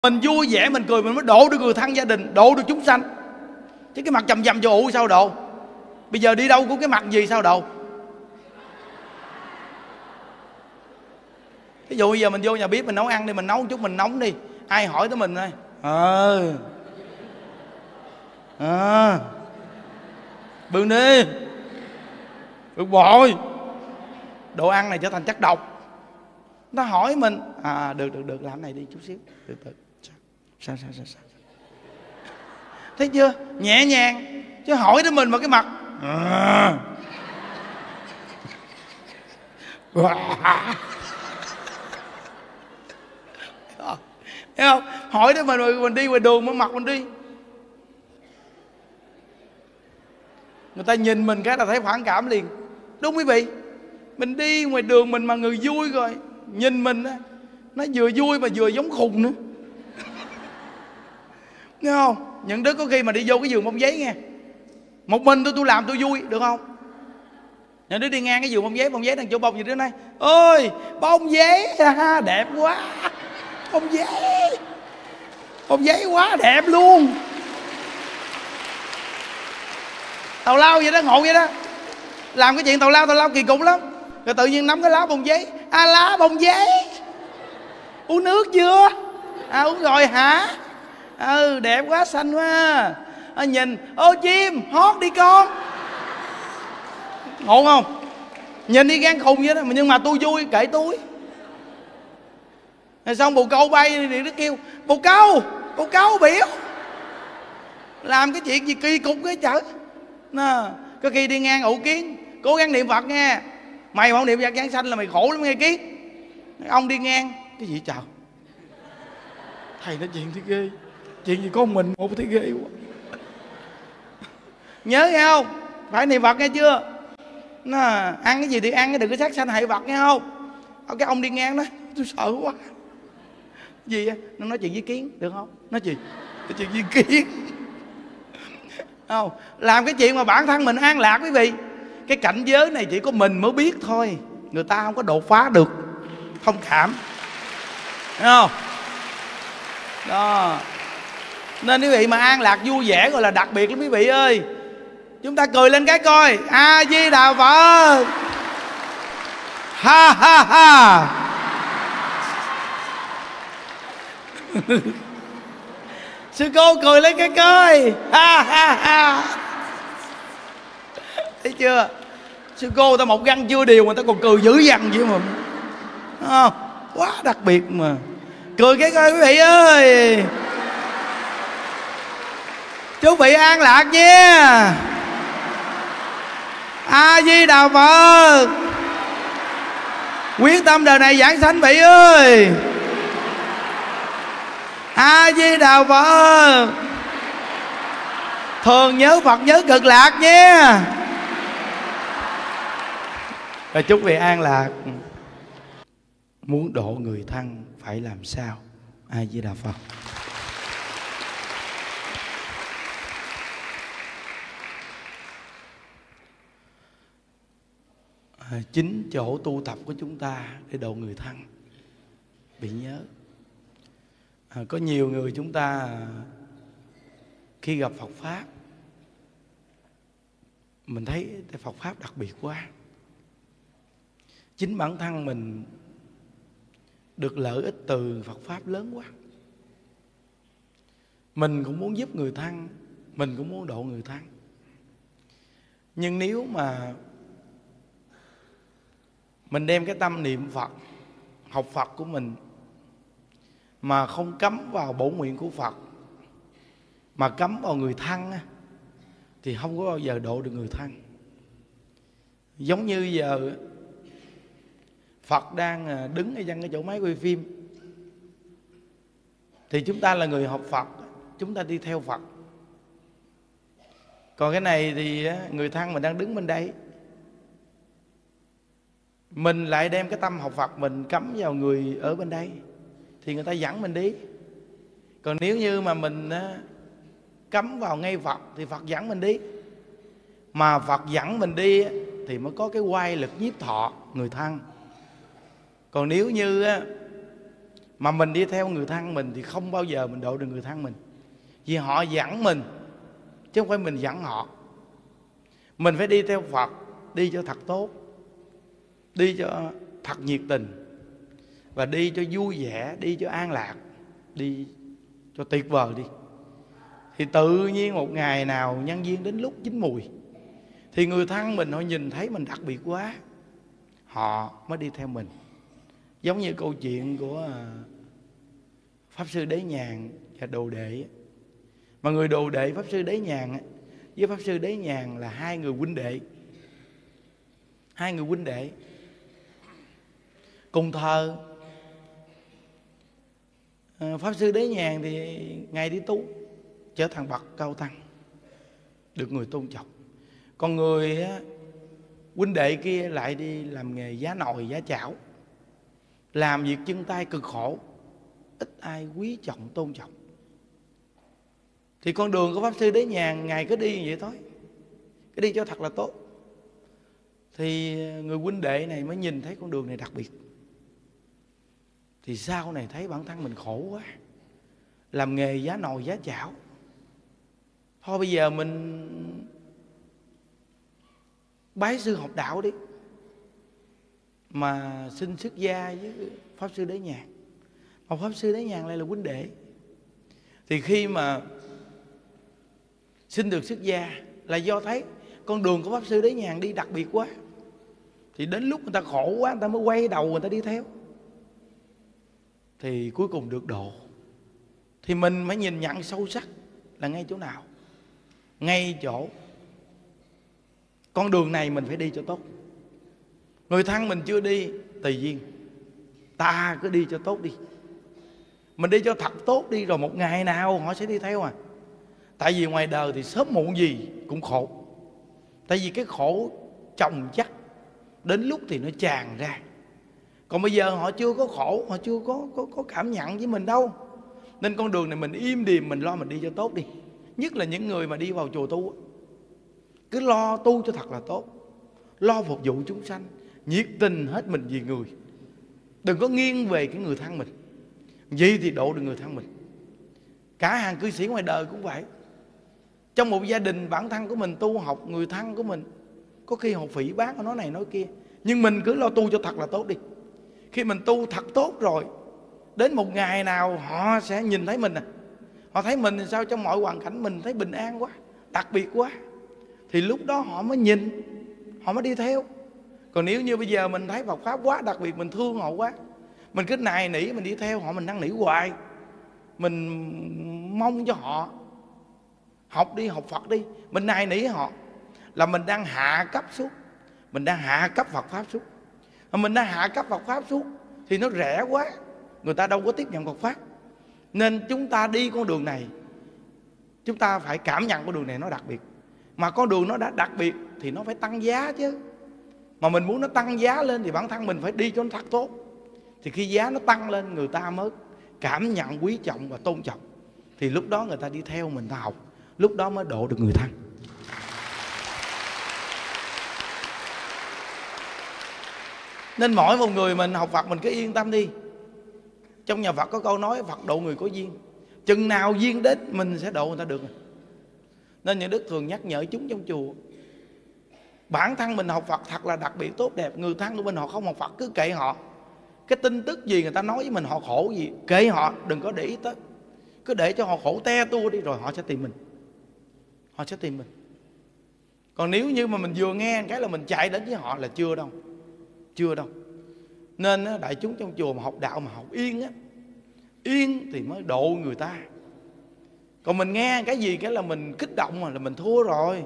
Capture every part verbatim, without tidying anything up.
Mình vui vẻ mình cười mình mới độ được người thân gia đình, độ được chúng sanh. Chứ cái mặt chầm chầm cho ụ sao độ? Bây giờ đi đâu có cái mặt gì sao độ? Ví dụ bây giờ mình vô nhà bếp mình nấu ăn đi, mình nấu một chút mình nóng đi, ai hỏi tới mình thôi ờ à, bưng đi bực bội, đồ ăn này trở thành chất độc. Nó hỏi mình à được được được làm này đi chút xíu, từ từ sao sao sao sao, thấy chưa, nhẹ nhàng. Chứ hỏi tới mình vào cái mặt à. Thấy không? Hỏi tới mình mình đi ngoài đường mà mặt mình đi, người ta nhìn mình cái là thấy phản cảm liền. Đúng quý vị, mình đi ngoài đường mình mà người vui rồi nhìn mình á, nó vừa vui mà vừa giống khùng nữa. Nghe không? Những đứa có khi mà đi vô cái vườn bông giấy nghe, một mình tôi tôi làm tôi vui được không? Những đứa đi ngang cái vườn bông giấy, bông giấy đang chỗ bông gì đứa này ơi bông giấy đẹp quá, bông giấy bông giấy quá đẹp luôn, tào lao vậy đó, ngộ vậy đó. Làm cái chuyện tào lao tào lao kỳ cục lắm. Rồi tự nhiên nắm cái lá bông giấy, à lá bông giấy, uống nước chưa? À uống rồi hả? Ừ đẹp quá, xanh quá à, nhìn ô chim hót đi con. Ngộ không? Nhìn đi gan khùng vậy đó, nhưng mà tôi vui kệ tôi. Rồi xong bồ câu bay thì nó kêu bồ câu bồ câu biểu làm cái chuyện gì kỳ cục cái chở. Nè, có khi đi ngang ụ Kiến cố gắng niệm Phật nghe, mày mà không niệm Phật giảng sanh là mày khổ lắm nghe Kiến. Ông đi ngang cái gì chào thầy nói chuyện thấy ghê, chuyện gì có mình một thấy ghê quá. Nhớ nghe không, phải niệm Phật nghe chưa. Nó ăn cái gì thì ăn, đừng có sát sanh hại vật nghe không. Cái ông đi ngang đó tôi sợ quá. Gì á, nó nói chuyện với Kiến được không? Nói chuyện nói chuyện với Kiến không, làm cái chuyện mà bản thân mình an lạc quý vị. Cái cảnh giới này chỉ có mình mới biết thôi, người ta không có đột phá được. Thông cảm, thấy không? Đó. Nên quý vị mà an lạc vui vẻ gọi là đặc biệt lắm quý vị ơi. Chúng ta cười lên cái coi. A Di Đà Phật. Ha ha ha. Sư cô cười lên cái coi. Ha ha ha. Thấy chưa? Sư cô ta một răng chưa đều mà ta còn cười dữ dằn vậy mà. Không? Quá đặc biệt mà. Cười cái coi quý vị ơi. Chúc vị an lạc nha. A Di Đà Phật. Quyết tâm đời này giảng sanh vị ơi. A Di Đà Phật. Thường nhớ Phật nhớ cực lạc nha. Và chúc vị an lạc. Muốn độ người thân phải làm sao? A Di Đà Phật. À, chính chỗ tu tập của chúng ta để độ người thân. Bị nhớ à, có nhiều người chúng ta khi gặp Phật Pháp mình thấy Phật Pháp đặc biệt quá. Chính bản thân mình được lợi ích từ Phật Pháp lớn quá. Mình cũng muốn giúp người thân, mình cũng muốn độ người thân. Nhưng nếu mà mình đem cái tâm niệm Phật, học Phật của mình mà không cấm vào bổn nguyện của Phật, mà cấm vào người thân thì không có bao giờ độ được người thân. Giống như giờ Phật đang đứng ở dân cái chỗ máy quay phim, thì chúng ta là người học Phật, chúng ta đi theo Phật. Còn cái này thì người thân mình đang đứng bên đây, mình lại đem cái tâm học Phật mình cắm vào người ở bên đây, thì người ta dẫn mình đi. Còn nếu như mà mình cắm vào ngay Phật thì Phật dẫn mình đi. Mà Phật dẫn mình đi thì mới có cái quay lực nhiếp thọ người thân. Còn nếu như Mà mình đi theo người thân mình thì không bao giờ mình độ được người thân mình, vì họ dẫn mình chứ không phải mình dẫn họ. Mình phải đi theo Phật, đi cho thật tốt, đi cho thật nhiệt tình, và đi cho vui vẻ, đi cho an lạc, đi cho tuyệt vời đi. Thì tự nhiên một ngày nào nhân duyên đến lúc chín mùi, thì người thân mình họ nhìn thấy mình đặc biệt quá, họ mới đi theo mình. Giống như câu chuyện của Pháp Sư Đế Nhàn và Đồ Đệ. Mà người Đồ Đệ Pháp Sư Đế Nhàn với Pháp Sư Đế Nhàn là hai người huynh đệ. Hai người huynh đệ cùng thờ. Pháp Sư Đế Nhàn thì ngày đi tu, trở thành bậc cao tăng, được người tôn trọng. Còn người huynh đệ kia lại đi làm nghề giá nồi giá chảo, làm việc chân tay cực khổ, ít ai quý trọng tôn trọng. Thì con đường của Pháp Sư Đế Nhàn ngày cứ đi như vậy thôi, cứ đi cho thật là tốt. Thì người huynh đệ này mới nhìn thấy con đường này đặc biệt. Thì sau này thấy bản thân mình khổ quá, làm nghề giá nồi giá chảo, thôi bây giờ mình bái sư học đạo đi, mà xin xuất gia với Pháp Sư Đế Nhàn. Mà Pháp Sư Đế Nhàn lại là huynh đệ. Thì khi mà xin được xuất gia là do thấy con đường của Pháp Sư Đế Nhàn đi đặc biệt quá, thì đến lúc người ta khổ quá, người ta mới quay đầu người ta đi theo, thì cuối cùng được độ. Thì mình phải nhìn nhận sâu sắc là ngay chỗ nào? Ngay chỗ con đường này mình phải đi cho tốt. Người thân mình chưa đi, tùy duyên, ta cứ đi cho tốt đi. Mình đi cho thật tốt đi, rồi một ngày nào họ sẽ đi theo à. Tại vì ngoài đời thì sớm muộn gì cũng khổ. Tại vì cái khổ chồng chất, đến lúc thì nó tràn ra. Còn bây giờ họ chưa có khổ, họ chưa có, có, có cảm nhận với mình đâu. Nên con đường này mình im điềm, mình lo mình đi cho tốt đi. Nhất là những người mà đi vào chùa tu, cứ lo tu cho thật là tốt, lo phục vụ chúng sanh, nhiệt tình hết mình vì người. Đừng có nghiêng về cái người thân mình, vậy thì độ được người thân mình. Cả hàng cư sĩ ngoài đời cũng vậy. Trong một gia đình bản thân của mình tu học, người thân của mình có khi họ phỉ báng, họ nói này nói kia, nhưng mình cứ lo tu cho thật là tốt đi. Khi mình tu thật tốt rồi, đến một ngày nào họ sẽ nhìn thấy mình à. Họ thấy mình sao trong mọi hoàn cảnh mình thấy bình an quá, đặc biệt quá, thì lúc đó họ mới nhìn, họ mới đi theo. Còn nếu như bây giờ mình thấy Phật Pháp quá đặc biệt, mình thương họ quá, mình cứ nài nỉ mình đi theo họ, mình năn nỉ hoài, mình mong cho họ học đi, học Phật đi, mình nài nỉ họ, là mình đang hạ cấp xuống, mình đang hạ cấp Phật Pháp xuống. Mình đang hạ cấp Phật Pháp xuống thì nó rẻ quá, người ta đâu có tiếp nhận Phật Pháp. Nên chúng ta đi con đường này, chúng ta phải cảm nhận con đường này nó đặc biệt. Mà con đường nó đã đặc biệt thì nó phải tăng giá chứ. Mà mình muốn nó tăng giá lên thì bản thân mình phải đi cho nó thật tốt. Thì khi giá nó tăng lên, người ta mới cảm nhận quý trọng và tôn trọng. Thì lúc đó người ta đi theo mình, ta học, lúc đó mới độ được người thân. Nên mỗi một người mình học Phật mình cứ yên tâm đi. Trong nhà Phật có câu nói Phật độ người có duyên, chừng nào duyên đến mình sẽ độ người ta được. Nên những đức thường nhắc nhở chúng trong chùa, bản thân mình học Phật thật là đặc biệt tốt đẹp. Người thân của mình họ không học Phật cứ kệ họ. Cái tin tức gì người ta nói với mình, họ khổ gì, kệ họ, đừng có để ý tới. Cứ để cho họ khổ te tua đi, rồi họ sẽ tìm mình. Họ sẽ tìm mình. Còn nếu như mà mình vừa nghe cái là mình chạy đến với họ là chưa đâu. Chưa đâu. Nên đại chúng trong chùa mà học đạo mà học yên á, yên thì mới độ người ta. Còn mình nghe cái gì cái là mình kích động mà là mình thua rồi.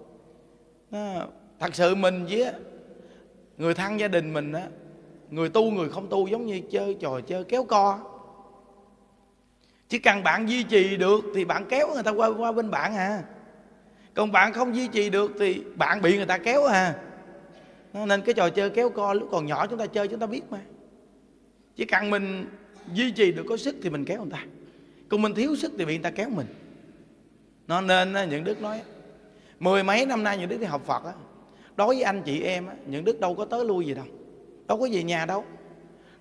Thật sự mình với người thân gia đình mình á, người tu người không tu giống như chơi trò chơi kéo co. Chỉ cần bạn duy trì được thì bạn kéo người ta qua, qua bên bạn à. Còn bạn không duy trì được thì bạn bị người ta kéo à. Nên cái trò chơi kéo co lúc còn nhỏ chúng ta chơi chúng ta biết mà. Chỉ cần mình duy trì được có sức thì mình kéo người ta, còn mình thiếu sức thì bị người ta kéo mình. Nó nên những đức nói mười mấy năm nay những đức đi học Phật á, đối với anh chị em á, những đức đâu có tới lui gì đâu, đâu có về nhà đâu.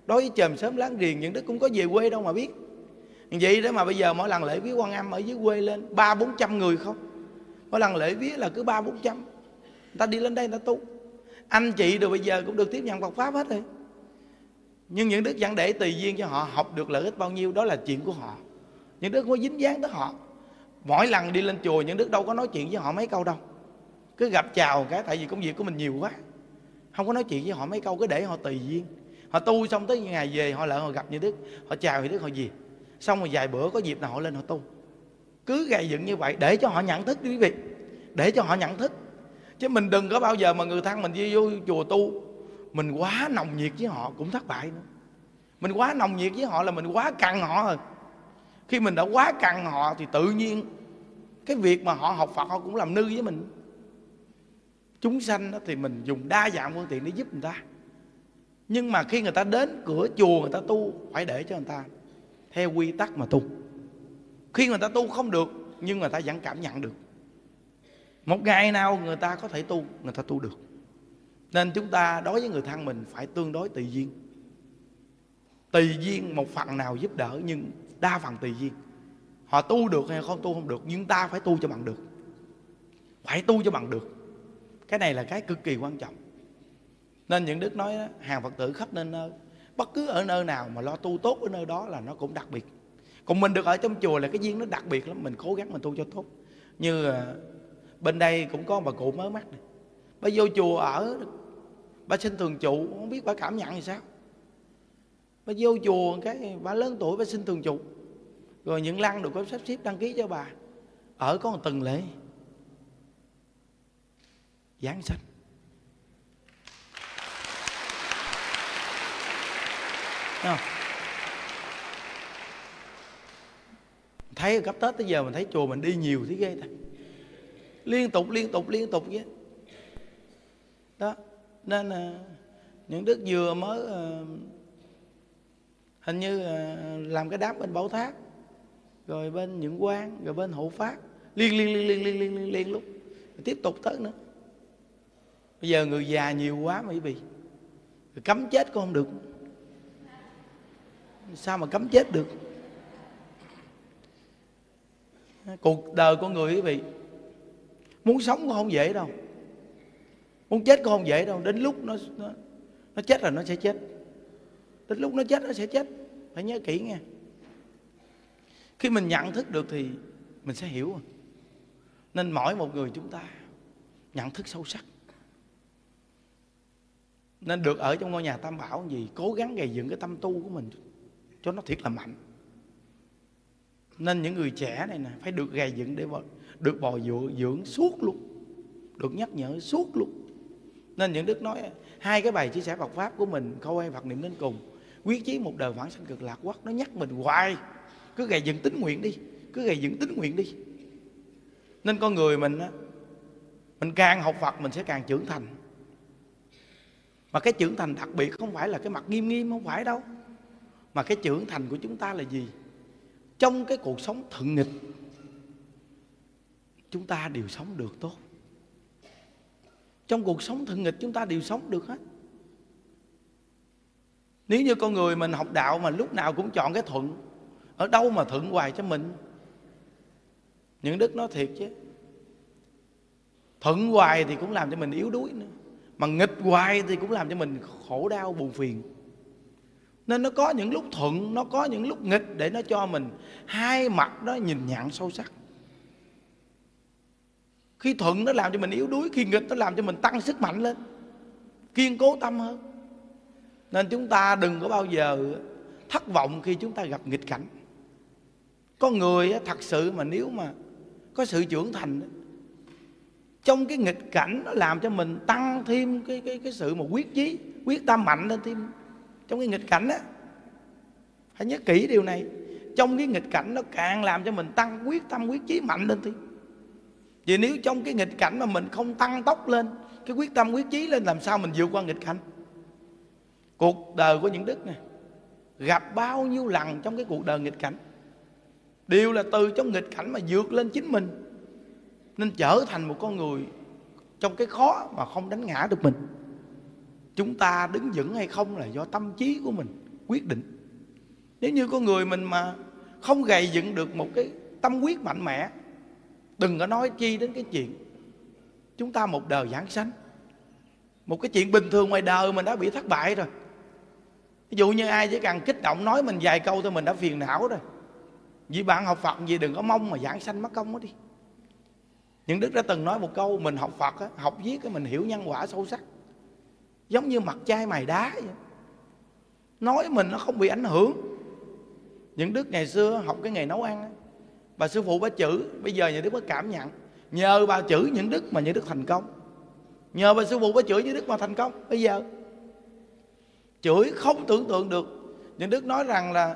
Đối với chòm xóm láng giềng, những Đức cũng có về quê đâu mà biết. Vậy đó mà bây giờ mỗi lần lễ viếng Quan Âm ở dưới quê lên ba bốn trăm người không. Mỗi lần lễ viếng là cứ ba bốn trăm. Người ta đi lên đây người ta tu. Anh chị rồi bây giờ cũng được tiếp nhận Phật Pháp hết rồi. Nhưng những Đức vẫn để tùy duyên cho họ, học được lợi ích bao nhiêu đó là chuyện của họ. Những Đức không có dính dáng tới họ. Mỗi lần đi lên chùa những Đức đâu có nói chuyện với họ mấy câu đâu. Cứ gặp chào cái, tại vì công việc của mình nhiều quá, không có nói chuyện với họ mấy câu, cứ để họ tùy duyên. Họ tu xong tới ngày về họ lỡ họ gặp những Đức, họ chào những Đức họ về. Xong rồi vài bữa có dịp nào họ lên họ tu. Cứ gầy dựng như vậy để cho họ nhận thức đi quý vị. Để cho họ nhận thức. Chứ mình đừng có bao giờ mà người thân mình đi vô chùa tu mình quá nồng nhiệt với họ cũng thất bại nữa. Mình quá nồng nhiệt với họ là mình quá cằn họ rồi. Khi mình đã quá cằn họ thì tự nhiên cái việc mà họ học Phật họ cũng làm nư với mình. Chúng sanh thì mình dùng đa dạng phương tiện để giúp người ta. Nhưng mà khi người ta đến cửa chùa người ta tu, phải để cho người ta theo quy tắc mà tu. Khi người ta tu không được nhưng người ta vẫn cảm nhận được. Một ngày nào người ta có thể tu, người ta tu được. Nên chúng ta đối với người thân mình phải tương đối tùy duyên. Tùy duyên một phần nào giúp đỡ, nhưng đa phần tùy duyên. Họ tu được hay không tu không được, nhưng ta phải tu cho bằng được. Phải tu cho bằng được. Cái này là cái cực kỳ quan trọng. Nên những Đức nói đó, hàng Phật tử khắp nơi nơi, bất cứ ở nơi nào mà lo tu tốt ở nơi đó là nó cũng đặc biệt. Còn mình được ở trong chùa là cái duyên nó đặc biệt lắm. Mình cố gắng mình tu cho tốt. Như bên đây cũng có bà cụ mới mắt này. Bà vô chùa ở, bà xin thường trụ, không biết bà cảm nhận như sao. Bà vô chùa cái bà lớn tuổi bà xin thường trụ. Rồi những lăng được có sắp xếp đăng ký cho bà. Ở có một tuần lễ Giáng sanh. Thấy không? Thấy ở cấp Tết tới giờ mình thấy chùa mình đi nhiều thế ghê ta. Liên tục liên tục liên tục vậy đó. Nên uh, những Đức vừa mới uh, hình như uh, làm cái đám bên Bảo Tháp, rồi bên Những Quang, rồi bên Hộ Pháp, liên liên liên liên liên liên liên, liên lúc tiếp tục tới nữa. Bây giờ người già nhiều quá mà quý vị, cấm chết cũng không được. Sao mà cấm chết được? Cuộc đời con người quý vị, muốn sống cũng không dễ đâu, muốn chết cũng không dễ đâu. Đến lúc nó nó, nó chết là nó sẽ chết. Đến lúc nó chết nó sẽ chết. Phải nhớ kỹ nghe. Khi mình nhận thức được thì mình sẽ hiểu. Nên mỗi một người chúng ta nhận thức sâu sắc. Nên được ở trong ngôi nhà Tam Bảo gì, cố gắng gầy dựng cái tâm tu của mình cho nó thiệt là mạnh. Nên những người trẻ này nè phải được gầy dựng để được bồi dưỡng, dưỡng suốt luôn, được nhắc nhở suốt luôn. Nên những Đức nói hai cái bài chia sẻ Phật Pháp của mình, Khâu Ai Phật Niệm Đến Cùng, Quyết Chí Một Đời Vãng Sanh Cực Lạc Quốc, nó nhắc mình hoài. Cứ gầy dựng tín nguyện đi, cứ gầy dựng tín nguyện đi. Nên con người mình á, mình càng học Phật mình sẽ càng trưởng thành. Mà cái trưởng thành đặc biệt không phải là cái mặt nghiêm nghiêm, không phải đâu. Mà cái trưởng thành của chúng ta là gì? Trong cái cuộc sống thuận nghịch chúng ta đều sống được tốt. Trong cuộc sống thuận nghịch chúng ta đều sống được hết. Nếu như con người mình học đạo mà lúc nào cũng chọn cái thuận, ở đâu mà thuận hoài cho mình. Những Đức nói thiệt chứ, thuận hoài thì cũng làm cho mình yếu đuối nữa, mà nghịch hoài thì cũng làm cho mình khổ đau buồn phiền. Nên nó có những lúc thuận, nó có những lúc nghịch, để nó cho mình hai mặt đó nhìn nhận sâu sắc. Khi thuận nó làm cho mình yếu đuối, khi nghịch nó làm cho mình tăng sức mạnh lên, kiên cố tâm hơn. Nên chúng ta đừng có bao giờ thất vọng khi chúng ta gặp nghịch cảnh. Có người thật sự mà nếu mà có sự trưởng thành, trong cái nghịch cảnh nó làm cho mình tăng thêm cái, cái, cái sự mà quyết chí, quyết tâm mạnh lên thêm. Trong cái nghịch cảnh á, hãy nhớ kỹ điều này. Trong cái nghịch cảnh nó càng làm cho mình tăng quyết tâm, quyết chí mạnh lên thêm. Vì nếu trong cái nghịch cảnh mà mình không tăng tốc lên, cái quyết tâm, quyết chí lên, làm sao mình vượt qua nghịch cảnh? Cuộc đời của những Đức này gặp bao nhiêu lần trong cái cuộc đời nghịch cảnh, đều là từ trong nghịch cảnh mà vượt lên chính mình, nên trở thành một con người trong cái khó mà không đánh ngã được mình. Chúng ta đứng vững hay không là do tâm trí của mình, quyết định. Nếu như con người mình mà không gầy dựng được một cái tâm quyết mạnh mẽ, đừng có nói chi đến cái chuyện chúng ta một đời giảng sanh. Một cái chuyện bình thường ngoài đời mình đã bị thất bại rồi. Ví dụ như ai chỉ cần kích động nói mình vài câu thôi mình đã phiền não rồi. Vì bạn học Phật gì đừng có mong mà giảng sanh mất công đó đi. Những Đức đã từng nói một câu, mình học Phật á, học viết á, mình hiểu nhân quả sâu sắc, giống như mặt chai mài đá vậy. Nói mình nó không bị ảnh hưởng. Những Đức ngày xưa học cái nghề nấu ăn á, bà sư phụ bà chửi, bây giờ Những Đức có cảm nhận nhờ bà chửi Những Đức mà Những Đức thành công. Nhờ bà sư phụ bà chửi Những Đức mà thành công. Bây giờ chửi không tưởng tượng được. Những Đức nói rằng là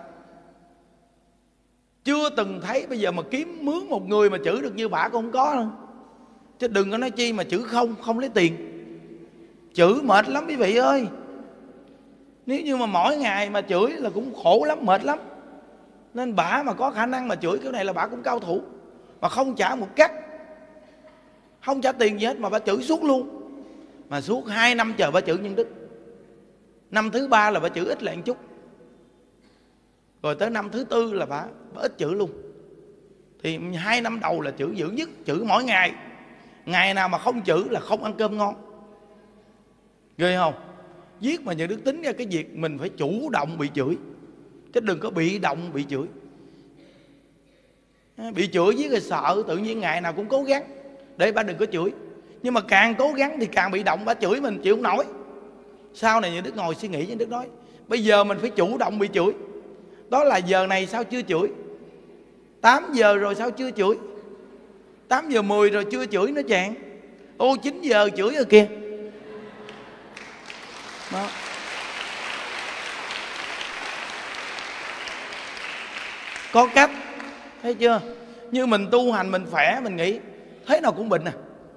chưa từng thấy, bây giờ mà kiếm mướn một người mà chửi được như bà cũng không có đâu. Chứ đừng có nói chi mà chửi không, không lấy tiền. Chửi mệt lắm quý vị ơi. Nếu như mà mỗi ngày mà chửi là cũng khổ lắm, mệt lắm. Nên bà mà có khả năng mà chửi kiểu này là bà cũng cao thủ. Mà không trả một cắt, không trả tiền gì hết mà bà chửi suốt luôn. Mà suốt hai năm chờ bà chửi Những Đức. Năm thứ ba là bà chửi ít lại một chút. Rồi tới năm thứ tư là bà, bà ít chửi luôn. Thì hai năm đầu là chửi dữ nhất, chửi mỗi ngày. Ngày nào mà không chửi là không ăn cơm ngon. Ghê không? Viết mà Những Đức tính ra cái việc mình phải chủ động bị chửi, chứ đừng có bị động bị chửi. Bị chửi với rồi sợ, tự nhiên ngày nào cũng cố gắng để bà đừng có chửi. Nhưng mà càng cố gắng thì càng bị động, bà chửi mình chịu không nổi. Sau này Những Đức ngồi suy nghĩ, Những Đức nói bây giờ mình phải chủ động bị chửi. Đó là giờ này sao chưa chửi, tám giờ rồi sao chưa chửi, tám giờ mười rồi chưa chửi nó chàng. Ô chín giờ chửi rồi kìa. Đó. Có cách, thấy chưa? Như mình tu hành mình khỏe, mình nghĩ thế nào cũng bệnh à.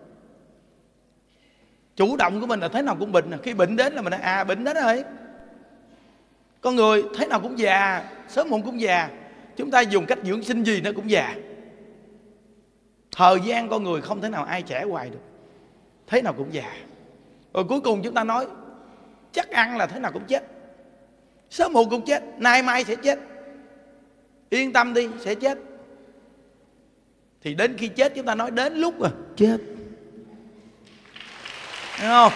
Chủ động của mình là thế nào cũng bệnh à. Khi bệnh đến là mình nói à bệnh đến rồi. Con người thế nào cũng già, sớm muộn cũng già. Chúng ta dùng cách dưỡng sinh gì nó cũng già. Thời gian con người không thể nào ai trẻ hoài được, thế nào cũng già. Rồi cuối cùng chúng ta nói chắc ăn là thế nào cũng chết, sớm muộn cũng chết, nay mai sẽ chết, yên tâm đi sẽ chết. Thì đến khi chết chúng ta nói đến lúc rồi chết, thấy không?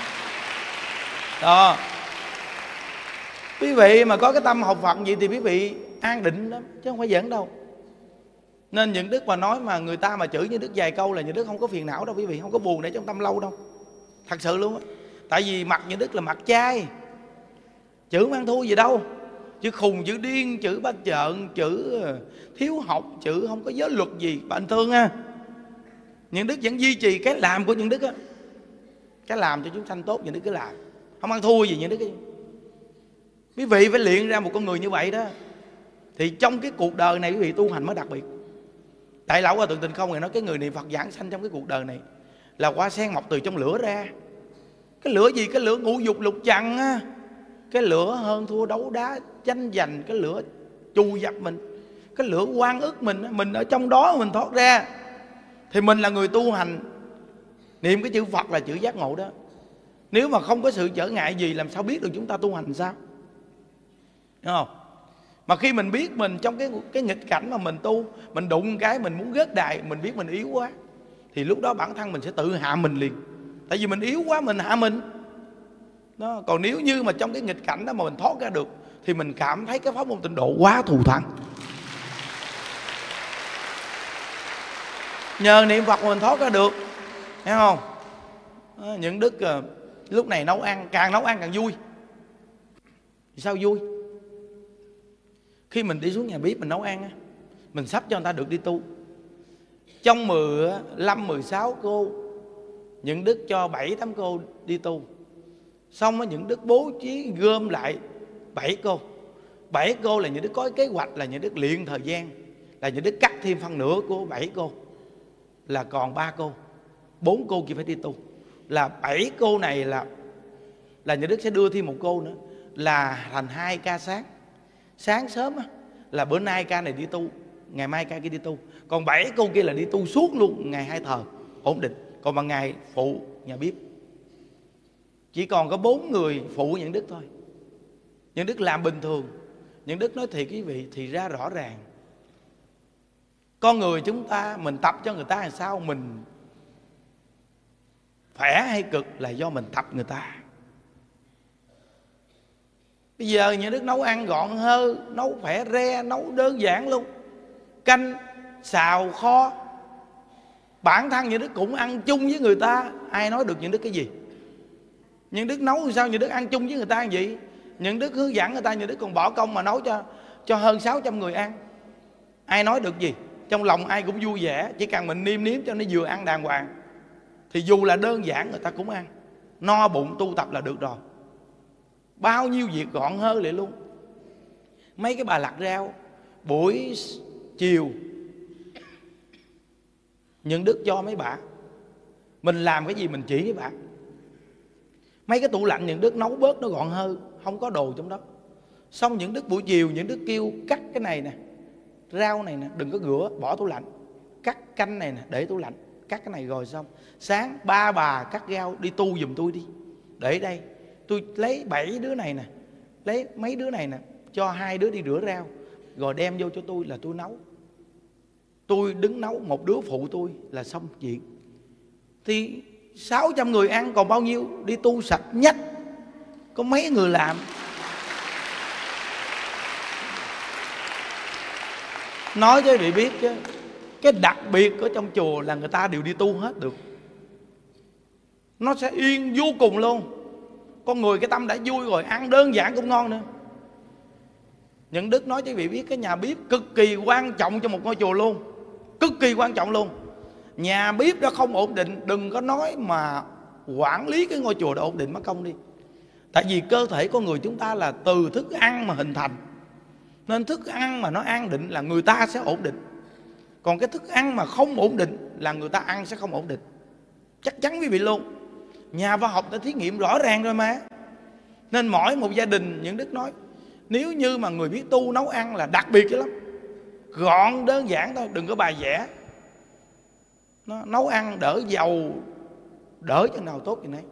Đó. Quý vị mà có cái tâm học Phật gì thì quý vị an định lắm, chứ không phải giỡn đâu. Nên Những Đức mà nói mà người ta mà chửi Những Đức vài câu là Những Đức không có phiền não đâu quý vị, không có buồn để trong tâm lâu đâu. Thật sự luôn á. Tại vì mặt Những Đức là mặt chai, chữ mang thua gì đâu. Chữ khùng, chữ điên, chữ ba trợn, chữ thiếu học, chữ không có giới luật gì, bình thường ha. Những Đức vẫn duy trì cái làm của Những Đức á, cái làm cho chúng sanh tốt Những Đức cứ làm, không ăn thua gì Những Đức. Quý vị phải luyện ra một con người như vậy đó, thì trong cái cuộc đời này quý vị tu hành mới đặc biệt. Đại lão Hòa Thượng Tịnh Không người nói cái người niệm Phật giảng sanh trong cái cuộc đời này là hoa sen mọc từ trong lửa ra. Cái lửa gì? Cái lửa ngũ dục lục trần á. Cái lửa hơn thua đấu đá tranh giành, cái lửa trù dập mình, cái lửa oan ức mình, mình ở trong đó mình thoát ra. Thì mình là người tu hành, niệm cái chữ Phật là chữ giác ngộ đó. Nếu mà không có sự trở ngại gì làm sao biết được chúng ta tu hành sao? Đúng không? Mà khi mình biết mình trong cái cái nghịch cảnh mà mình tu, mình đụng cái mình muốn rớt đài, mình biết mình yếu quá, thì lúc đó bản thân mình sẽ tự hạ mình liền. Tại vì mình yếu quá mình hạ mình đó. Còn nếu như mà trong cái nghịch cảnh đó mà mình thoát ra được thì mình cảm thấy cái pháp môn tịnh độ quá thù thắng. Nhờ niệm Phật mà mình thoát ra được, thấy không? Đó, Những Đức uh, lúc này nấu ăn, càng nấu ăn càng vui. Sao vui? Khi mình đi xuống nhà bếp mình nấu ăn, mình sắp cho người ta được đi tu. Trong mười lăm, mười sáu cô, Những Đức cho bảy tám cô đi tu. Xong á Những Đức bố trí gom lại bảy cô. Bảy cô là Những Đức có kế hoạch là Những Đức luyện thời gian, là Những Đức cắt thêm phân nửa của bảy cô, là còn ba cô, bốn cô kia phải đi tu. Là bảy cô này là là Những Đức sẽ đưa thêm một cô nữa, là thành hai ca sáng. Sáng sớm á, là bữa nay ca này đi tu, ngày mai ca kia đi tu. Còn bảy cô kia là đi tu suốt luôn, ngày hai thờ ổn định. Còn bằng ngày phụ nhà bếp. Chỉ còn có bốn người phụ Những Đức thôi. Những đức làm bình thường. Những đức nói thiệt quý vị, thì ra rõ ràng con người chúng ta, mình tập cho người ta làm sao, mình khỏe hay cực là do mình tập người ta. Bây giờ những đức nấu ăn gọn hơn, nấu khỏe re, nấu đơn giản luôn, canh, xào, kho. Bản thân những đức cũng ăn chung với người ta, ai nói được những đức cái gì. Những đức nấu sao những đức ăn chung với người ta làm gì. Những đức hướng dẫn người ta, những đức còn bỏ công mà nấu cho cho hơn sáu trăm người ăn. Ai nói được gì. Trong lòng ai cũng vui vẻ, chỉ cần mình nêm nếm cho nó vừa ăn đàng hoàng, thì dù là đơn giản người ta cũng ăn. No bụng tu tập là được rồi. Bao nhiêu việc gọn hơn lại luôn. Mấy cái bà lặt rau buổi chiều những đức cho mấy bà, mình làm cái gì mình chỉ với bà. Mấy cái tủ lạnh những đức nấu bớt nó gọn hơn, không có đồ trong đó. Xong những đức buổi chiều những đức kêu cắt cái này nè, rau này nè đừng có rửa, bỏ tủ lạnh. Cắt canh này nè để tủ lạnh, cắt cái này rồi xong. Sáng ba bà cắt rau đi tu giùm tôi đi, để đây tôi lấy bảy đứa này nè, lấy mấy đứa này nè, cho hai đứa đi rửa rau, rồi đem vô cho tôi là tôi nấu. Tôi đứng nấu, một đứa phụ tôi là xong chuyện. Thì sáu trăm người ăn còn bao nhiêu, đi tu sạch nhách. Có mấy người làm. Nói cho quý vị biết chứ, cái đặc biệt ở trong chùa là người ta đều đi tu hết được. Nó sẽ yên vô cùng luôn. Con người cái tâm đã vui rồi, ăn đơn giản cũng ngon nữa. Những đức nói cho quý vị biết, cái nhà bếp cực kỳ quan trọng trong một ngôi chùa luôn. Cực kỳ quan trọng luôn. Nhà bếp đó không ổn định, đừng có nói mà quản lý cái ngôi chùa đó ổn định mất công đi. Tại vì cơ thể con người chúng ta là từ thức ăn mà hình thành, nên thức ăn mà nó an định là người ta sẽ ổn định. Còn cái thức ăn mà không ổn định là người ta ăn sẽ không ổn định. Chắc chắn quý vị luôn. Nhà khoa học đã thí nghiệm rõ ràng rồi mà. Nên mỗi một gia đình, những đức nói, nếu như mà người biết tu nấu ăn là đặc biệt lắm. Gọn đơn giản thôi, đừng có bài vẽ. Nó nấu ăn đỡ dầu, đỡ chừng nào tốt chừng đấy.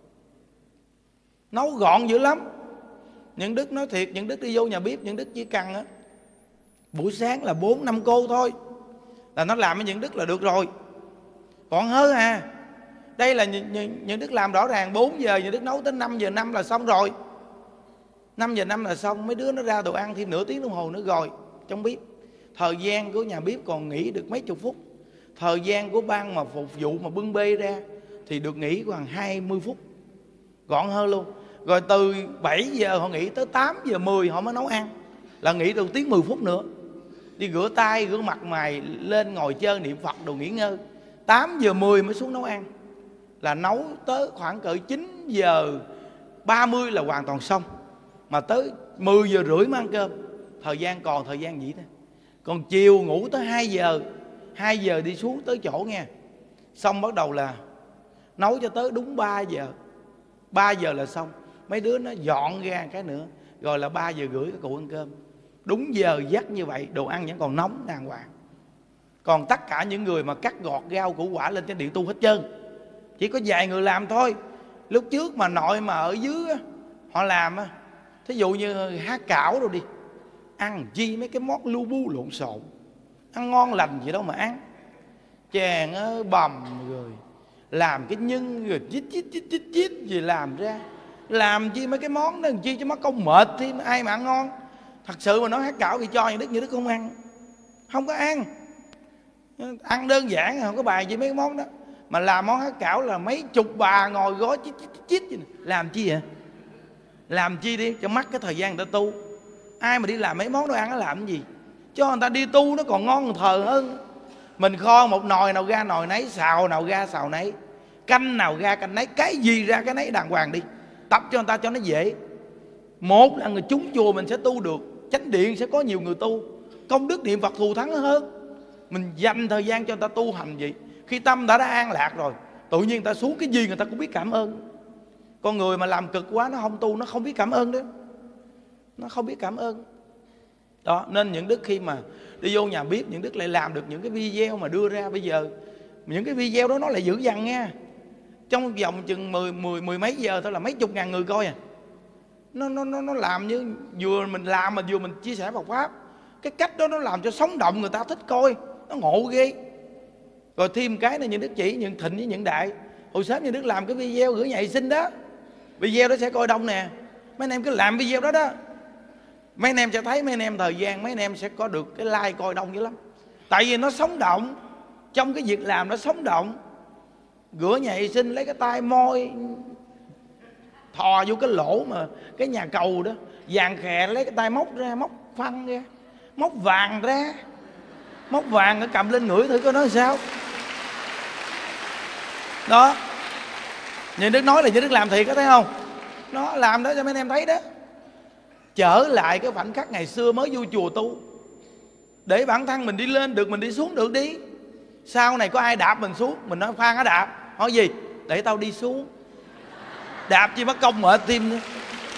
Nấu gọn dữ lắm. Những đức nói thiệt, những đức đi vô nhà bếp, những đức chỉ cần á, buổi sáng là bốn năm cô thôi, là nó làm với những đức là được rồi. Còn hơn à. Đây là những đức làm rõ ràng, bốn giờ những đức nấu tới năm giờ năm là xong rồi. Năm giờ năm là xong. Mấy đứa nó ra đồ ăn thêm nửa tiếng đồng hồ nữa rồi trong bếp. Thời gian của nhà bếp còn nghỉ được mấy chục phút. Thời gian của ban mà phục vụ mà bưng bê ra thì được nghỉ khoảng hai mươi phút. Gọn hơn luôn. Rồi từ bảy giờ họ nghỉ tới tám giờ mười họ mới nấu ăn, là nghỉ được tiếng mười phút nữa. Đi rửa tay, rửa mặt mày, lên ngồi chơi niệm Phật đồ nghỉ ngơi. Tám giờ mười mới xuống nấu ăn. Là nấu tới khoảng cỡ chín giờ ba mươi là hoàn toàn xong. Mà tới mười giờ rưỡi mới ăn cơm. Thời gian còn thời gian gì thôi. Còn chiều ngủ tới hai giờ, hai giờ đi xuống tới chỗ nha. Xong bắt đầu là nấu cho tới đúng ba giờ. Ba giờ là xong. Mấy đứa nó dọn ra cái nữa, rồi là ba giờ rưỡi các cụ ăn cơm. Đúng giờ dắt như vậy, đồ ăn vẫn còn nóng đàng hoàng. Còn tất cả những người mà cắt gọt rau củ quả lên trên điện tu hết trơn. Chỉ có vài người làm thôi. Lúc trước mà nội mà ở dưới á, họ làm á, thí dụ như há cảo rồi đi, ăn chi mấy cái món lu bu lộn xộn, ăn ngon lành gì đâu mà ăn. Chèn ơi bầm rồi làm cái nhân rồi chít chít chít chít chít gì làm ra. Làm chi mấy cái món đó làm chi cho mất công mệt thì ai mà ăn ngon. Thật sự mà nói há cảo thì cho những đức như đức không ăn. Không có ăn. Ăn đơn giản không có bài gì mấy cái món đó. Mà làm món há cảo là mấy chục bà ngồi gói chít chít chít chít. Làm chi vậy? Làm chi đi cho mắc cái thời gian người ta tu. Ai mà đi làm mấy món đồ ăn nó làm cái gì? Cho người ta đi tu nó còn ngon thờ hơn. Mình kho một nồi nào ra nồi nấy, xào nào ra xào nấy, canh nào ra canh nấy, cái gì ra cái nấy đàng hoàng đi. Tập cho người ta cho nó dễ. Một là người chúng chùa mình sẽ tu được, chánh điện sẽ có nhiều người tu, công đức niệm Phật thù thắng hơn. Mình dành thời gian cho người ta tu hành vậy. Khi tâm đã đã an lạc rồi, tự nhiên người ta xuống cái gì người ta cũng biết cảm ơn. Con người mà làm cực quá nó không tu, nó không biết cảm ơn đó. Nó không biết cảm ơn. Đó, nên những đức khi mà đi vô nhà bếp, những đức lại làm được những cái video mà đưa ra bây giờ. Những cái video đó nó lại dữ dằn nha. Trong vòng chừng mười, mười, mười mấy giờ thôi là mấy chục ngàn người coi à. nó nó nó nó làm như vừa mình làm mà vừa mình chia sẻ Phật pháp. Cái cách đó nó làm cho sống động, người ta thích coi, nó ngộ ghê. Rồi thêm cái này những đức chỉ, những thịnh với những đại. Hồi sớm những đức làm cái video gửi nhà vệ sinh đó, video đó sẽ coi đông nè. Mấy anh em cứ làm video đó đó, mấy anh em sẽ thấy, mấy anh em thời gian mấy anh em sẽ có được cái like coi đông dữ lắm. Tại vì nó sống động, trong cái việc làm nó sống động. Rửa nhà vệ sinh lấy cái tay môi thò vô cái lỗ mà cái nhà cầu đó, vàng khè lấy cái tay móc ra, móc phăng ra, móc vàng ra, móc vàng nó cầm lên ngửi thử coi nói sao. Đó, như Đức nói là như Đức làm thiệt có thấy không? Nó làm đó cho mấy anh em thấy đó. Trở lại cái khoảnh khắc ngày xưa mới vô chùa tu, để bản thân mình đi lên được, mình đi xuống được đi. Sau này có ai đạp mình xuống, mình nói Phan á đạp, hỏi gì? Để tao đi xuống. Đạp chi mất công mệt tim nữa,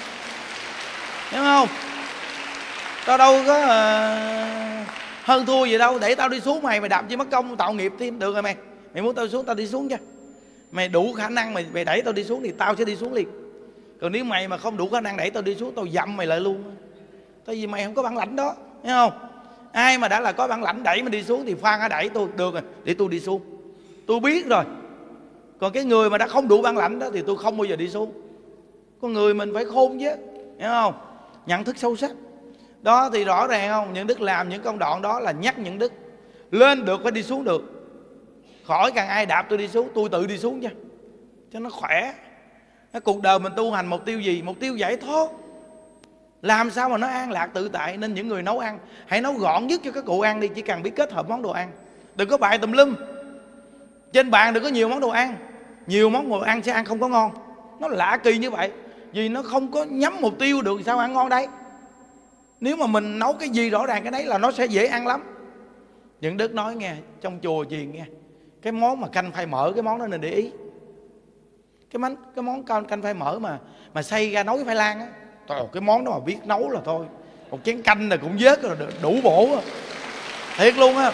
hiểu không? Tao đâu có uh, hơn thua gì đâu, để tao đi xuống mày, mày đạp chi mất công tạo nghiệp thêm. Được rồi mày, mày muốn tao xuống tao đi xuống chứ. Mày đủ khả năng mày, mày đẩy tao đi xuống thì tao sẽ đi xuống liền. Còn nếu mày mà không đủ khả năng đẩy tao đi xuống, tao dậm mày lại luôn. Tại vì mày không có bản lãnh đó, hiểu không? Ai mà đã là có bản lãnh đẩy mình đi xuống thì Phan hãy đẩy tôi. Được rồi, để tôi đi xuống, tôi biết rồi. Còn cái người mà đã không đủ bản lãnh đó thì tôi không bao giờ đi xuống. Con người mình phải khôn chứ, hiểu không? Nhận thức sâu sắc. Đó thì rõ ràng không? Những đức làm những công đoạn đó là nhắc những đức lên được phải đi xuống được. Khỏi cần ai đạp tôi đi xuống, tôi tự đi xuống chứ, cho nó khỏe. Cái cuộc đời mình tu hành mục tiêu gì? Mục tiêu giải thoát. Làm sao mà nó an lạc tự tại. Nên những người nấu ăn hãy nấu gọn nhất cho các cụ ăn đi. Chỉ cần biết kết hợp món đồ ăn, đừng có bày tùm lum. Trên bàn đừng có nhiều món đồ ăn. Nhiều món đồ ăn sẽ ăn không có ngon. Nó lạ kỳ như vậy, vì nó không có nhắm mục tiêu được, sao ăn ngon đấy. Nếu mà mình nấu cái gì rõ ràng cái đấy là nó sẽ dễ ăn lắm. Những đức nói nghe, trong chùa chiền nghe, cái món mà canh phai mỡ, cái món đó nên để ý. Cái món, cái món canh phai mỡ mà mà xay ra nấu với khoai lang á, trời, cái món đó mà biết nấu là thôi, một chén canh là cũng vớt rồi, đủ bổ rồi. Thiệt luôn á.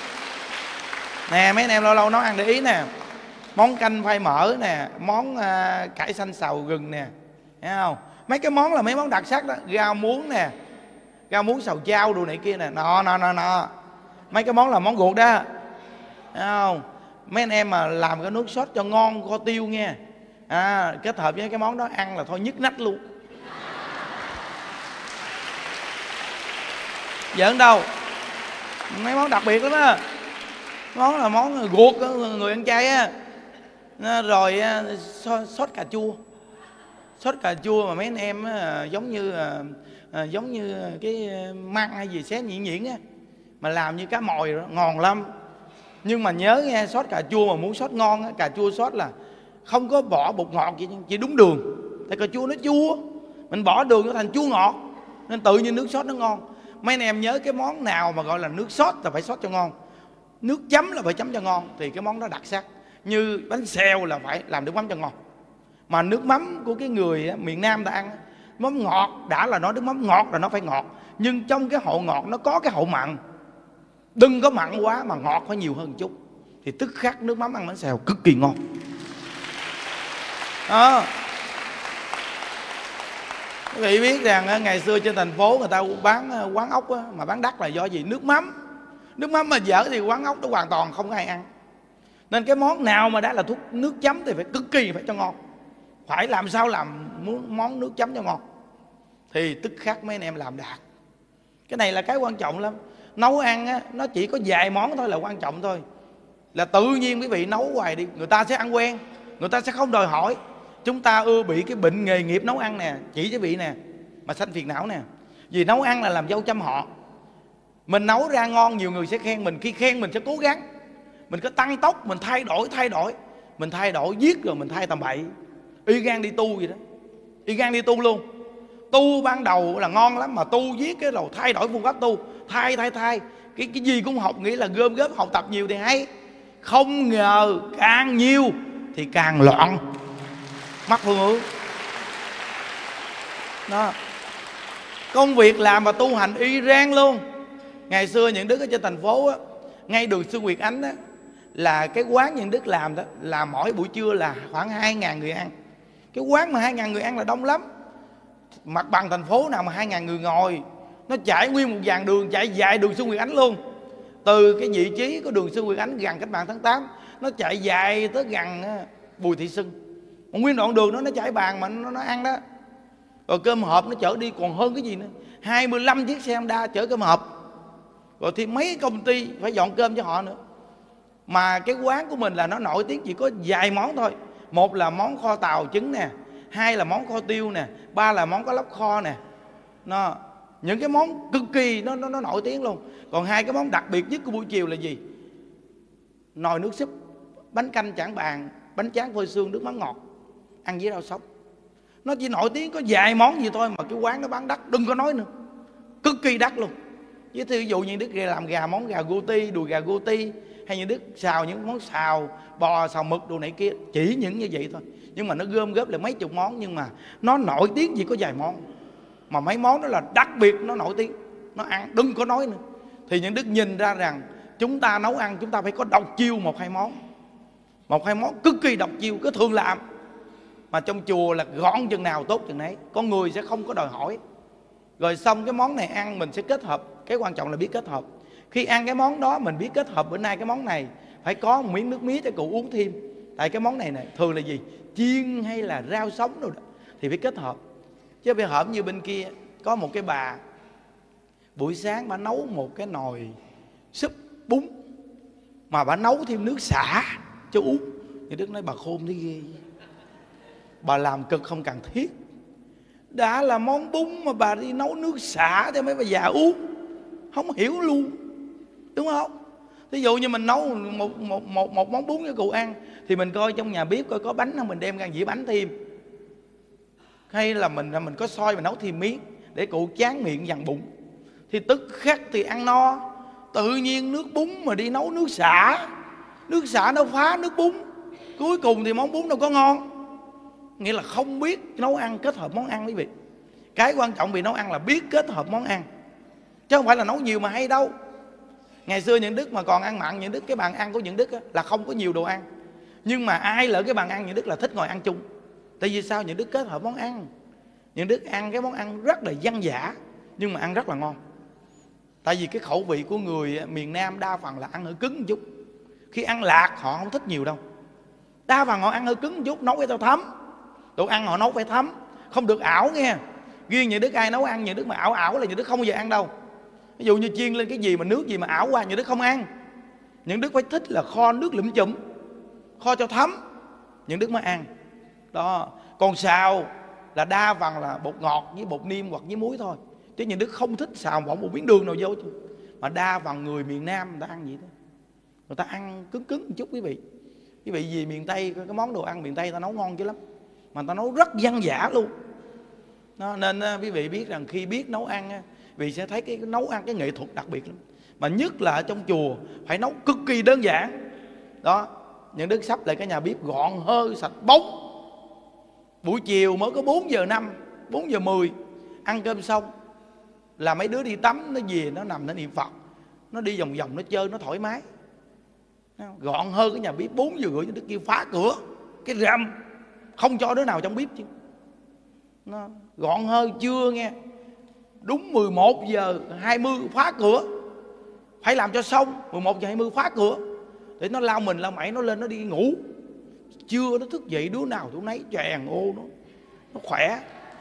Nè mấy anh em lâu lâu nấu ăn để ý nè, món canh phai mỡ nè, món uh, cải xanh xào gừng nè, thấy không? Mấy cái món là mấy món đặc sắc đó. Rau muống nè, rau muống xào chao đồ này kia nè, nọ nọ nọ nọ. Mấy cái món là món ruột đó, thấy không? Mấy anh em mà làm cái nước sốt cho ngon kho tiêu nha, à, kết hợp với cái món đó ăn là thôi nhức nách luôn. Giỡn đâu, mấy món đặc biệt lắm á. Món là món ruột người ăn chay á. Rồi sốt cà chua, sốt cà chua mà mấy anh em á, giống như à, giống như cái măng hay gì xé nhuyễn nhuyễn á, mà làm như cá mòi đó, ngon lắm. Nhưng mà nhớ nghe, sốt cà chua mà muốn sốt ngon á, cà chua sốt là không có bỏ bột ngọt gì, chỉ đúng đường. Tại cà chua nó chua, mình bỏ đường nó thành chua ngọt, nên tự nhiên nước sốt nó ngon. Mấy anh em nhớ cái món nào mà gọi là nước sốt là phải sốt cho ngon, nước chấm là phải chấm cho ngon, thì cái món đó đặc sắc. Như bánh xèo là phải làm nước mắm cho ngon. Mà nước mắm của cái người miền Nam ta ăn, mắm ngọt, đã là nói nước mắm ngọt là nó phải ngọt, nhưng trong cái hậu ngọt nó có cái hậu mặn. Đừng có mặn quá mà ngọt phải nhiều hơn một chút, thì tức khắc nước mắm ăn bánh xèo cực kỳ ngon đó. Quý vị biết rằng ngày xưa trên thành phố người ta bán quán ốc á, mà bán đắt là do gì? Nước mắm. Nước mắm mà dở thì quán ốc nó hoàn toàn không có ai ăn. Nên cái món nào mà đã là thuốc nước chấm thì phải cực kỳ phải cho ngon. Phải làm sao làm món nước chấm cho ngon, thì tức khắc mấy anh em làm đạt. Cái này là cái quan trọng lắm. Nấu ăn á, nó chỉ có vài món thôi là quan trọng thôi. Là tự nhiên quý vị nấu hoài đi, người ta sẽ ăn quen, người ta sẽ không đòi hỏi. Chúng ta ưa bị cái bệnh nghề nghiệp nấu ăn nè, chỉ cho vị nè, mà sanh phiền não nè. Vì nấu ăn là làm dâu trăm họ. Mình nấu ra ngon nhiều người sẽ khen mình, khi khen mình sẽ cố gắng. Mình có tăng tốc, mình thay đổi, thay đổi. Mình thay đổi giết rồi mình thay tầm bậy. Y gan đi tu vậy đó. Y gan đi tu luôn. Tu ban đầu là ngon lắm, mà tu viết cái đầu thay đổi phương pháp tu, thay thay thay cái cái gì cũng học, nghĩ là gom góp học tập nhiều thì hay. Không ngờ càng nhiều thì càng loạn mất phương hướng đó. Công việc làm và tu hành y rang luôn. Ngày xưa những đức ở trên thành phố á, ngay đường Xuân Nguyệt Ánh á, là cái quán những đức làm đó là mỗi buổi trưa là khoảng hai ngàn người ăn. Cái quán mà hai ngàn người ăn là đông lắm. mặt bằng thành phố nào mà hai ngàn người ngồi, nó chạy nguyên một dàn đường, chạy dài đường Sư Nguyệt Ánh luôn. Từ cái vị trí của đường Sư Nguyệt Ánh gần Cách mạng tháng tám, nó chạy dài tới gần Bùi Thị Xuân. Một nguyên đoạn đường đó nó chạy bàn mà nó, nó ăn đó. Rồi cơm hộp nó chở đi còn hơn cái gì nữa, hai mươi lăm chiếc xe Honda chở cơm hộp. Rồi thì mấy công ty phải dọn cơm cho họ nữa. Mà cái quán của mình là nó nổi tiếng chỉ có vài món thôi. Một là món kho tàu trứng nè, hai là món kho tiêu nè, ba là món cá lóc kho nè. Nó những cái món cực kỳ nó, nó, nó nổi tiếng luôn. Còn hai cái món đặc biệt nhất của buổi chiều là gì? Nồi nước súp, bánh canh chảng bàn, bánh tráng phơi sương, nước mắm ngọt, ăn với rau sống. Nó chỉ nổi tiếng có vài món gì thôi mà cái quán nó bán đắt, đừng có nói nữa, cực kỳ đắt luôn. Với ví dụ như Đức làm gà, món gà guti, đùi gà guti, hay như Đức xào những món xào bò, xào mực đồ này kia, chỉ những như vậy thôi. Nhưng mà nó gom góp lại mấy chục món, nhưng mà nó nổi tiếng chỉ có vài món. Mà mấy món đó là đặc biệt, nó nổi tiếng, nó ăn đừng có nói nữa. Thì những Đức nhìn ra rằng chúng ta nấu ăn chúng ta phải có độc chiêu một hai món, một hai món cực kỳ độc chiêu, cứ thường làm. Mà trong chùa là gọn chừng nào tốt chừng nấy, con người sẽ không có đòi hỏi. Rồi xong cái món này ăn mình sẽ kết hợp, cái quan trọng là biết kết hợp. Khi ăn cái món đó mình biết kết hợp, bữa nay cái món này phải có một miếng nước mía cho cụ uống thêm. Tại cái món này này thường là gì, chiên hay là rau sống rồi đó, thì phải kết hợp. Chứ bây hợp như bên kia có một cái bà, buổi sáng bà nấu một cái nồi súp bún, mà bà nấu thêm nước xả cho uống. Thì Đức nói bà khôn thế ghê, bà làm cực không cần thiết. Đã là món bún mà bà đi nấu nước xả cho mấy bà già uống, không hiểu luôn, đúng không? Ví dụ như mình nấu một, một, một, một món bún cho cụ ăn, thì mình coi trong nhà bếp coi có bánh không, mình đem ra dĩa bánh thêm. Hay là mình mình có xôi mình nấu thêm miếng để cụ chán miệng dằn bụng. Thì tức khắc thì ăn no. Tự nhiên nước bún mà đi nấu nước xả, nước xả nó phá nước bún, cuối cùng thì món bún đâu có ngon. Nghĩa là không biết nấu ăn kết hợp món ăn quý vị. Cái quan trọng vì nấu ăn là biết kết hợp món ăn, chứ không phải là nấu nhiều mà hay đâu. Ngày xưa những Đức mà còn ăn mặn, những Đức cái bàn ăn của những Đức á, là không có nhiều đồ ăn. Nhưng mà ai lỡ cái bàn ăn những Đức là thích ngồi ăn chung. Tại vì sao? Những Đức kết hợp món ăn. Những Đức ăn cái món ăn rất là dân dã, nhưng mà ăn rất là ngon. Tại vì cái khẩu vị của người miền Nam đa phần là ăn hơi cứng một chút. Khi ăn lạc họ không thích nhiều đâu. Đa phần họ ăn hơi cứng một chút, nấu cho thấm. Đồ ăn họ nấu phải thấm, không được ảo nghe. Riêng những Đức ai nấu ăn những Đức mà ảo ảo là những Đức không bao giờ ăn đâu. Ví dụ như chiên lên cái gì mà nước gì mà ảo qua những Đức không ăn. Những Đức phải thích là kho nước lụm chụm, kho cho thấm, những Đức mới ăn. Đó. Còn xào là đa phần là bột ngọt với bột niêm hoặc với muối thôi. Chứ những Đức không thích xào bỏ một miếng đường nào vô. Mà đa phần người miền Nam người ta ăn vậy đó. Người ta ăn cứng cứng một chút quý vị. Quý vị gì miền Tây, cái món đồ ăn miền Tây ta nấu ngon chứ lắm, mà ta nấu rất dân dã luôn. Đó, nên quý vị biết rằng khi biết nấu ăn, vì sẽ thấy cái nấu ăn cái nghệ thuật đặc biệt lắm. Mà nhất là ở trong chùa phải nấu cực kỳ đơn giản. Đó, những Đức sắp lại cái nhà bếp gọn hơi sạch bóng. Buổi chiều mới có bốn giờ năm, bốn giờ mười ăn cơm xong là mấy đứa đi tắm, nó về nó nằm nó niệm Phật, nó đi vòng vòng nó chơi nó thoải mái. Gọn hơn cái nhà bếp. Bốn giờ rưỡi Đức kêu phá cửa cái rầm, không cho đứa nào trong bếp chứ. Nó gọn hơn chưa nghe. Đúng mười một giờ hai mươi phá cửa, phải làm cho xong. Mười một giờ hai mươi phá cửa để nó lao mình lao mẩy nó lên nó đi ngủ. Trưa nó thức dậy đứa nào đứa nấy chèn ô nó nó khỏe.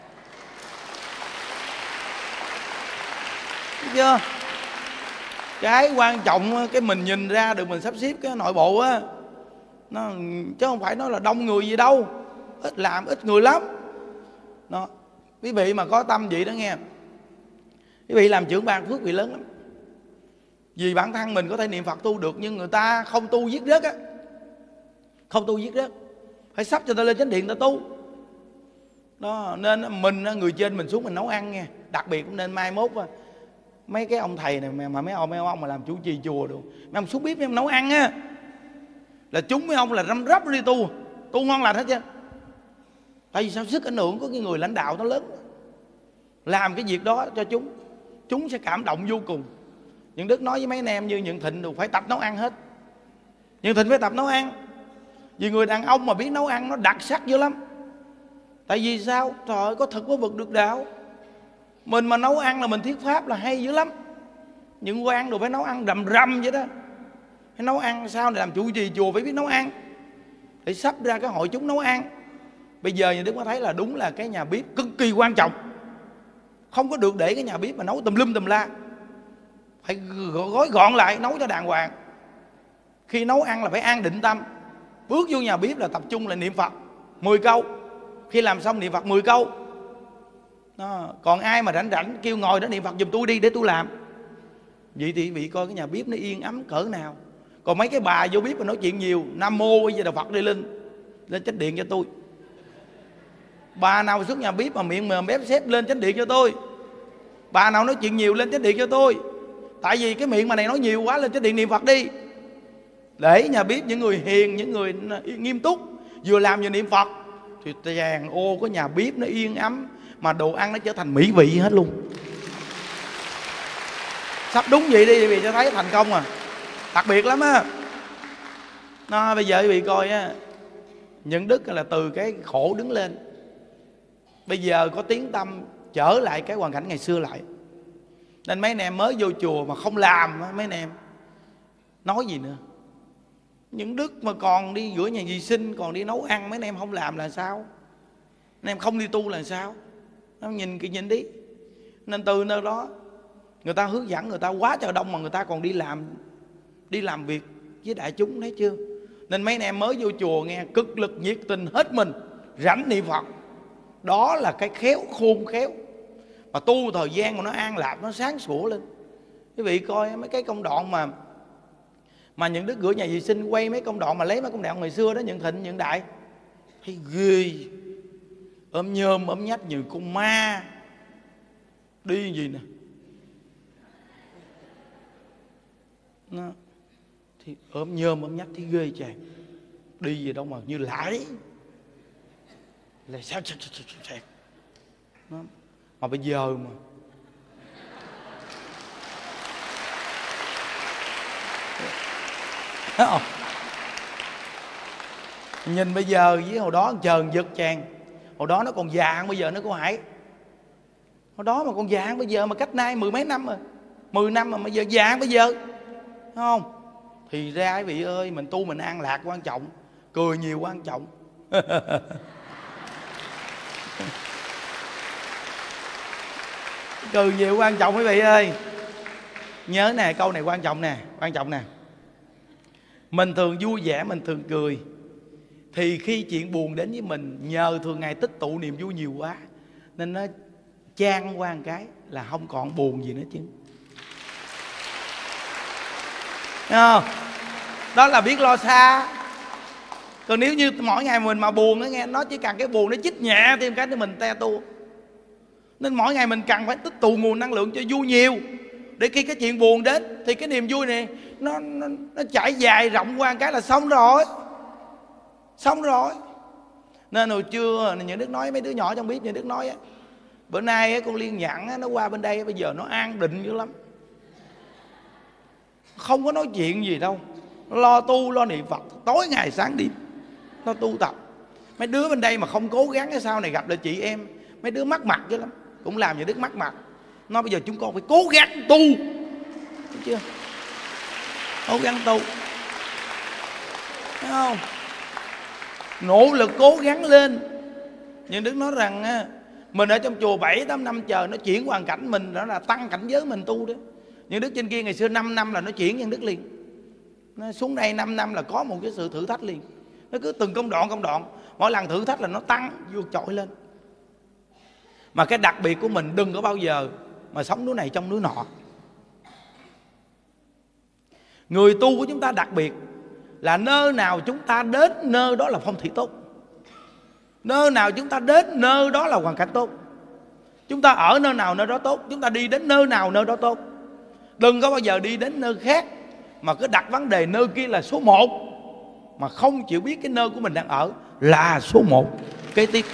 Thấy chưa? Cái quan trọng cái mình nhìn ra được mình sắp xếp cái nội bộ á, nó chứ không phải nói là đông người gì đâu, ít làm ít người lắm. Đó. Quý vị mà có tâm vậy đó nghe, quý vị làm trưởng ban phước vị lớn lắm. Vì bản thân mình có thể niệm Phật tu được, nhưng người ta không tu giết rớt á, không tu giết rớt, phải sắp cho ta lên chánh điện ta tu. Đó, nên mình người trên mình xuống mình nấu ăn nghe. Đặc biệt cũng nên mai mốt mấy cái ông thầy này mà, mà mấy ông mấy ông mà làm chủ trì chùa được, mấy ông xuống bếp mấy ông nấu ăn á, là chúng mấy ông là răm rắp đi tu, tu ngon lành hết chứ. Tại vì sao? Sức ảnh hưởng của cái người lãnh đạo nó lớn, làm cái việc đó cho chúng, chúng sẽ cảm động vô cùng. Những Đức nói với mấy anh em như Nhận Thịnh đều phải tập nấu ăn hết. Nhận Thịnh phải tập nấu ăn, vì người đàn ông mà biết nấu ăn nó đặc sắc dữ lắm. Tại vì sao? Trời ơi, có thực có vực được đạo. Mình mà nấu ăn là mình thuyết pháp là hay dữ lắm. Những quan đồ phải nấu ăn rầm rầm vậy đó. Phải nấu ăn sao để làm trụ trì chùa phải biết nấu ăn, để sắp ra cái hội chúng nấu ăn. Bây giờ nhà Đức mới thấy là đúng là cái nhà bếp cực kỳ quan trọng. Không có được để cái nhà bếp mà nấu tùm lum tùm la. Phải gói gọn lại, nấu cho đàng hoàng. Khi nấu ăn là phải an định tâm. Bước vô nhà bếp là tập trung là niệm Phật mười câu. Khi làm xong niệm Phật mười câu đó. Còn ai mà rảnh rảnh kêu ngồi đó niệm Phật giùm tôi đi để tôi làm, vậy thì vị coi cái nhà bếp nó yên ấm cỡ nào. Còn mấy cái bà vô bếp mà nói chuyện nhiều, Nam Mô bây giờ Phật đi lên lên chánh điện cho tôi. Bà nào xuất nhà bếp mà miệng mềm bếp xếp lên chánh điện cho tôi. Bà nào nói chuyện nhiều lên chánh điện cho tôi. Tại vì cái miệng mà này nói nhiều quá, lên chánh điện niệm Phật đi. Để nhà bếp những người hiền, những người nghiêm túc, vừa làm vừa niệm Phật, thì tràn ô có nhà bếp nó yên ấm, mà đồ ăn nó trở thành mỹ vị hết luôn. Sắp đúng vậy đi vì cho thấy thành công à. Đặc biệt lắm á. Nó bây giờ quý vị coi á, những đức là từ cái khổ đứng lên. Bây giờ có tiếng tâm trở lại cái hoàn cảnh ngày xưa lại. Nên mấy anh em mới vô chùa mà không làm, mấy anh em nói gì nữa. Những đức mà còn đi rửa nhà vệ sinh, còn đi nấu ăn, mấy anh em không làm là sao? Anh em không đi tu là sao? Nó nhìn kỹ nhìn đi. Nên từ nơi đó người ta hướng dẫn, người ta quá trời đông mà người ta còn đi làm, đi làm việc với đại chúng, thấy chưa? Nên mấy anh em mới vô chùa nghe cực lực nhiệt tình hết mình, rảnh niệm Phật. Đó là cái khéo, khôn khéo. Mà tu thời gian mà nó an lạc, nó sáng sủa lên. Quý vị coi mấy cái công đoạn mà Mà những đứa rửa nhà vệ sinh, quay mấy công đoạn mà lấy mấy công đoạn ngày xưa đó, Nhận Thịnh, Nhận Đại, thấy ghê. Ôm nhôm, ôm nhách như con ma. Đi gì nè nó, thì ôm nhôm, ôm nhách thấy ghê chàng. Đi gì đâu mà như lạ đấy. Là sao sao sao sao sao nó. Mà bây giờ mà không? Nhìn bây giờ với hồi đó chờn giật chàng. Hồi đó nó còn già hơn bây giờ nữa cô Hải. Hồi đó mà còn già hơn bây giờ, mà cách nay mười mấy năm rồi, mười năm mà bây giờ già hơn bây giờ, thấy không? Thì ra quý vị ơi, mình tu mình an lạc quan trọng, cười nhiều quan trọng. Cười nhiều quan trọng quý vị ơi. Nhớ nè, câu này quan trọng nè, quan trọng nè. Mình thường vui vẻ, mình thường cười, thì khi chuyện buồn đến với mình, nhờ thường ngày tích tụ niềm vui nhiều quá, nên nó chan qua một cái là không còn buồn gì nữa chứ. Thấy không? Đó là biết lo xa. Còn nếu như mỗi ngày mình mà buồn, nó nghe nó chỉ cần cái buồn nó chích nhẹ thêm cái thì mình te tua. Nên mỗi ngày mình cần phải tích tụ nguồn năng lượng cho vui nhiều, để khi cái chuyện buồn đến thì cái niềm vui này nó, nó, nó trải dài rộng qua cái là xong rồi. Xong rồi. Nên hồi trưa những Đức nói mấy đứa nhỏ trong bếp, những Đức nói á, bữa nay á, con Liên Nhẫn á, nó qua bên đây bây giờ nó an định dữ lắm, không có nói chuyện gì đâu, lo tu lo niệm Phật tối ngày sáng đêm, nó tu tập. Mấy đứa bên đây mà không cố gắng cái sau này gặp lại chị em, mấy đứa mắc mặt dữ lắm, cũng làm những Đức mắc mặt. Nó bây giờ chúng con phải cố gắng tu, thấy chưa? Cố gắng tu, thấy không? Nỗ lực cố gắng lên. Nhưng Đức nói rằng á, mình ở trong chùa bảy tám năm chờ nó chuyển hoàn cảnh mình, đó là tăng cảnh giới mình tu đó. Nhưng Đức trên kia ngày xưa năm năm là nó chuyển nhân Đức liền. Nó xuống đây năm năm là có một cái sự thử thách liền. Nó cứ từng công đoạn công đoạn, mỗi lần thử thách là nó tăng vượt trội lên. Mà cái đặc biệt của mình đừng có bao giờ mà sống núi này trong núi nọ. Người tu của chúng ta đặc biệt là nơi nào chúng ta đến nơi đó là phong thủy tốt, nơi nào chúng ta đến nơi đó là hoàn cảnh tốt. Chúng ta ở nơi nào nơi đó tốt, chúng ta đi đến nơi nào nơi đó tốt. Đừng có bao giờ đi đến nơi khác mà cứ đặt vấn đề nơi kia là số một, mà không chịu biết cái nơi của mình đang ở là số một kế tiếp.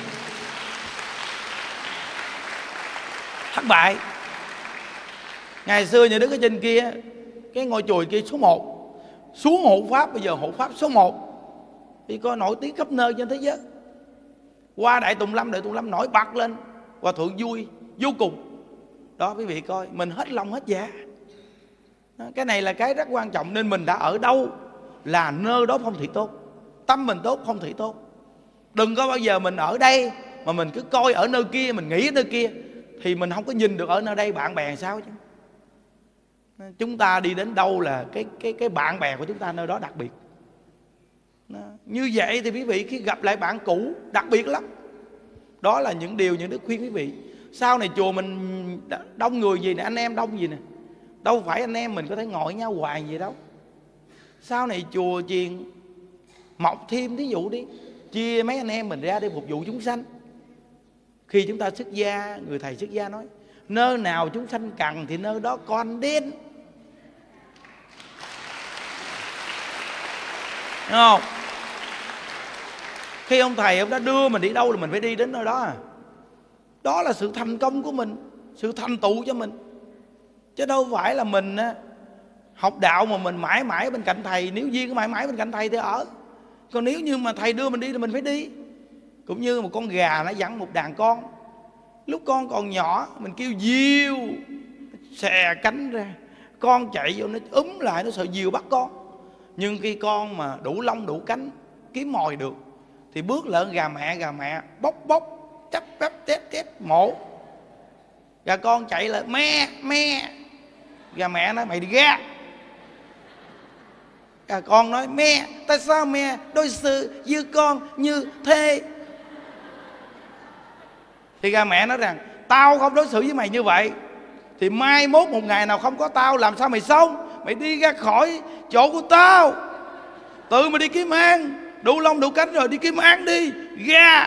Thất bại. Ngày xưa nhà Đức ở trên kia, cái ngôi chùa kia số một, xuống hộ pháp, bây giờ hộ pháp số một thì coi nổi tiếng khắp nơi trên thế giới. Qua Đại Tùng Lâm, Đại Tùng Lâm nổi bật lên, Hòa Thượng vui vô cùng. Đó quý vị coi, mình hết lòng hết dạ. Cái này là cái rất quan trọng. Nên mình đã ở đâu là nơi đó phong thủy tốt. Tâm mình tốt, phong thủy tốt. Đừng có bao giờ mình ở đây mà mình cứ coi ở nơi kia, mình nghĩ ở nơi kia, thì mình không có nhìn được ở nơi đây bạn bè sao chứ. Chúng ta đi đến đâu là cái cái cái bạn bè của chúng ta nơi đó đặc biệt. Như vậy thì quý vị khi gặp lại bạn cũ đặc biệt lắm. Đó là những điều những đức khuyên quý vị. Sau này chùa mình đông người gì nè, anh em đông gì nè, đâu phải anh em mình có thể ngồi với nhau hoài gì đâu. Sau này chùa chiền mọc thêm, thí dụ đi, chia mấy anh em mình ra để phục vụ chúng sanh. Khi chúng ta xuất gia, người thầy xuất gia nói nơi nào chúng sanh cần thì nơi đó con đến. Đúng không? Khi ông thầy ông đã đưa mình đi đâu là mình phải đi đến nơi đó à. Đó là sự thành công của mình, sự thành tựu cho mình. Chứ đâu phải là mình học đạo mà mình mãi mãi bên cạnh thầy. Nếu duyên có mãi mãi bên cạnh thầy thì ở. Còn nếu như mà thầy đưa mình đi thì mình phải đi. Cũng như một con gà nó dẫn một đàn con. Lúc con còn nhỏ mình kêu diều, xè cánh ra, con chạy vô nó úm lại, nó sợ diều bắt con. Nhưng khi con mà đủ lông đủ cánh, kiếm mồi được, thì bước lợn gà mẹ, gà mẹ bốc bốc chấp chấp tép tép mổ. Gà con chạy lại me me, gà mẹ nói mày đi ra. Gà con nói me, tại sao me đối xử với con như thế? Thì gà mẹ nói rằng tao không đối xử với mày như vậy thì mai mốt một ngày nào không có tao làm sao mày sống? Mày đi ra khỏi chỗ của tao, tự mày đi kiếm ăn, đủ lông đủ cánh rồi đi kiếm ăn đi, ra.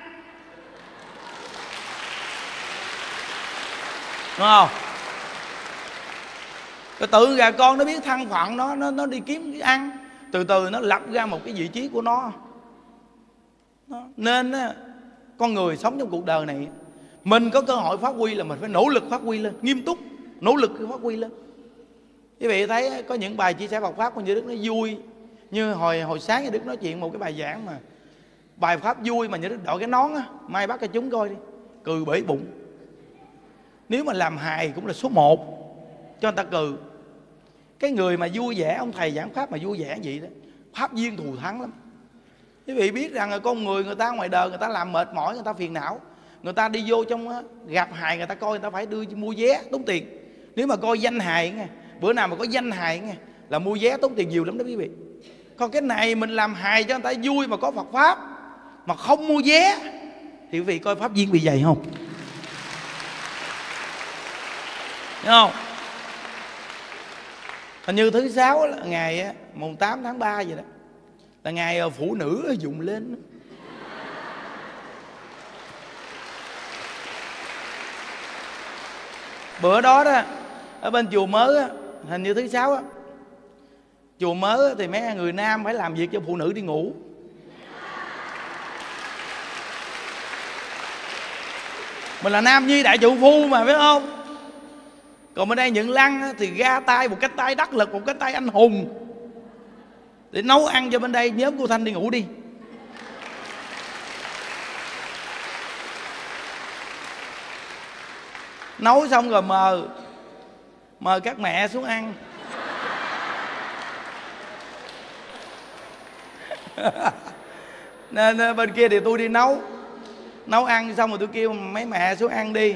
Đúng không? Rồi tự gà con nó biết thân phận nó, nó, nó đi kiếm cái ăn. Từ từ nó lập ra một cái vị trí của nó. Đó. Nên á, con người sống trong cuộc đời này, mình có cơ hội phát huy là mình phải nỗ lực phát huy lên, nghiêm túc, nỗ lực phát huy lên. Quý vị thấy có những bài chia sẻ Phật Pháp của Như Đức nó vui. Như hồi hồi sáng Như Đức nói chuyện một cái bài giảng mà bài Pháp vui mà Như Đức đội cái nón á, mai bắt cho chúng coi đi, cười bể bụng. Nếu mà làm hài cũng là số một cho người ta cười. Cái người mà vui vẻ, ông thầy giảng Pháp mà vui vẻ vậy đó, Pháp viên thù thắng lắm. Quý vị biết rằng là con người người ta ngoài đời người ta làm mệt mỏi, người ta phiền não, người ta đi vô trong á, gặp hài người ta coi, người ta phải đưa mua vé tốn tiền. Nếu mà coi danh hài nghe, bữa nào mà có danh hài nghe là mua vé tốn tiền nhiều lắm đó quý vị. Còn cái này mình làm hài cho người ta vui mà có Phật Pháp mà không mua vé thì quý vị coi Pháp viên bị dày không? Đúng không? Hình như thứ sáu là ngày mùng tám tháng ba vậy đó, là ngày phụ nữ dùng lên. Bữa đó đó ở bên chùa Mới á, hình như thứ sáu á, chùa Mới thì mấy người nam phải làm việc cho phụ nữ đi ngủ. Mình là nam nhi đại trụ phu mà, phải không? Còn bên đây Nhận Lăng thì ra tay một cái tay đắc lực, một cái tay anh hùng để nấu ăn cho bên đây nhóm cô Thanh đi ngủ đi. Nấu xong rồi mời mời các mẹ xuống ăn. Nên bên kia thì tôi đi nấu nấu ăn xong rồi tôi kêu mấy mẹ xuống ăn đi.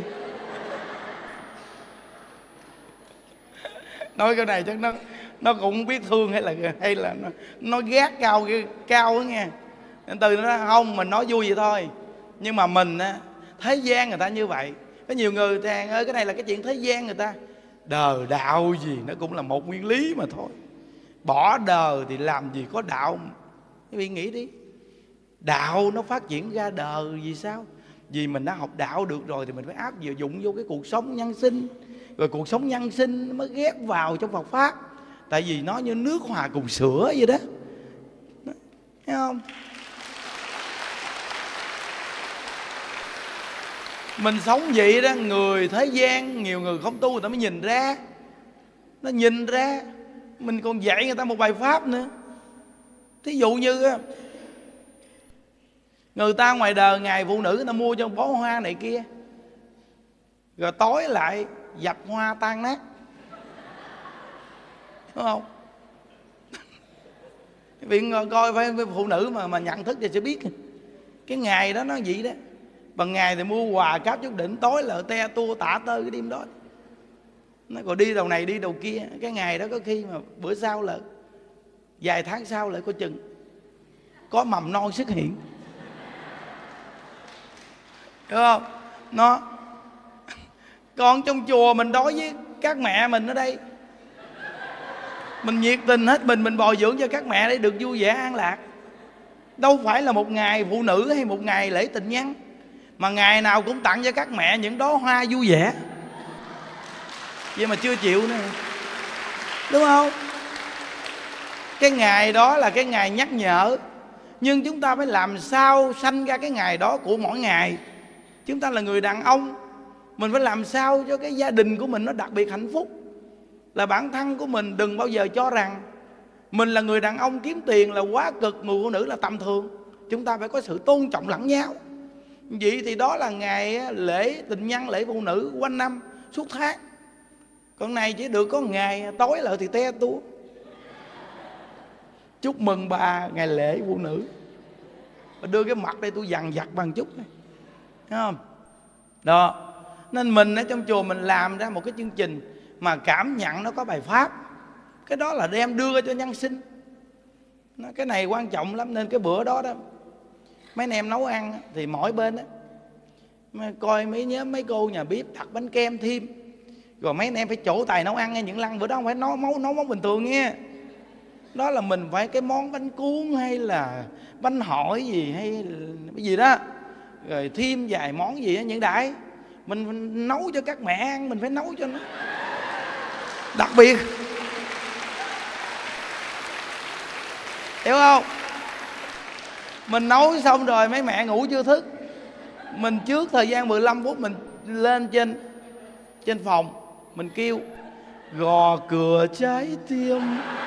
Nói cái này chắc nó nó cũng biết thương hay là hay là nó, nó gác cao cao đó nghe. Nên từ nó nói không, mình nói vui vậy thôi, nhưng mà mình á, thế gian người ta như vậy. Có nhiều người thằng ơi cái này là cái chuyện thế gian người ta, đời đạo gì nó cũng là một nguyên lý mà thôi. Bỏ đời thì làm gì có đạo. Quý vị nghĩ đi, đạo nó phát triển ra đời vì sao? Vì mình đã học đạo được rồi thì mình phải áp dụng vô cái cuộc sống nhân sinh. Rồi cuộc sống nhân sinh mới ghép vào trong Phật Pháp. Tại vì nó như nước hòa cùng sữa vậy đó, thấy không? Mình sống vậy đó, người thế gian nhiều người không tu người ta mới nhìn ra. Nó nhìn ra. Mình còn dạy người ta một bài Pháp nữa. Thí dụ như Người ta ngoài đời ngày phụ nữ người ta mua cho bó hoa này kia, rồi tối lại dập hoa tan nát, đúng không? Viện coi phải phụ nữ mà mà nhận thức thì sẽ biết cái ngày đó nó vậy đó. Bằng ngày thì mua quà cáp chút đỉnh, tối là te tua tả tơi cái đêm đó. Nó còn đi đầu này đi đầu kia. Cái ngày đó có khi mà bữa sau là vài tháng sau lại có chừng có mầm non xuất hiện, đúng không? Nó còn trong chùa mình đối với các mẹ mình ở đây, mình nhiệt tình hết mình, mình bồi dưỡng cho các mẹ để được vui vẻ an lạc. Đâu phải là một ngày phụ nữ hay một ngày lễ tình nhân, mà ngày nào cũng tặng cho các mẹ những đóa hoa vui vẻ. Vậy mà chưa chịu nữa, đúng không? Cái ngày đó là cái ngày nhắc nhở, nhưng chúng ta phải làm sao sanh ra cái ngày đó của mỗi ngày. Chúng ta là người đàn ông, mình phải làm sao cho cái gia đình của mình nó đặc biệt hạnh phúc. Là bản thân của mình đừng bao giờ cho rằng mình là người đàn ông kiếm tiền là quá cực, người phụ nữ là tầm thường. Chúng ta phải có sự tôn trọng lẫn nhau. Vậy thì đó là ngày lễ tình nhân, lễ phụ nữ quanh năm suốt tháng. Còn này chỉ được có ngày tối lại thì te tua. Chúc mừng bà ngày lễ phụ nữ, đưa cái mặt đây tôi dằn vặt bằng chút này, thấy không? Đó, nên mình ở trong chùa mình làm ra một cái chương trình mà cảm nhận nó có bài pháp. Cái đó là đem đưa cho nhân sinh. Cái này quan trọng lắm. Nên cái bữa đó đó mấy anh em nấu ăn thì mỗi bên đó coi mấy nhóm mấy cô nhà bếp đặt bánh kem thêm, rồi mấy anh em phải trổ tài nấu ăn nghe. Những lăng bữa đó không phải nấu nấu, nấu món bình thường nghe. Đó là mình phải cái món bánh cuốn hay là bánh hỏi gì hay cái gì đó, rồi thêm vài món gì đó, những đại mình, mình nấu cho các mẹ ăn. Mình phải nấu cho nó đặc biệt, hiểu không? Mình nấu xong rồi mấy mẹ ngủ chưa thức, mình trước thời gian mười lăm phút mình lên trên trên phòng, mình kêu gò cửa trái tim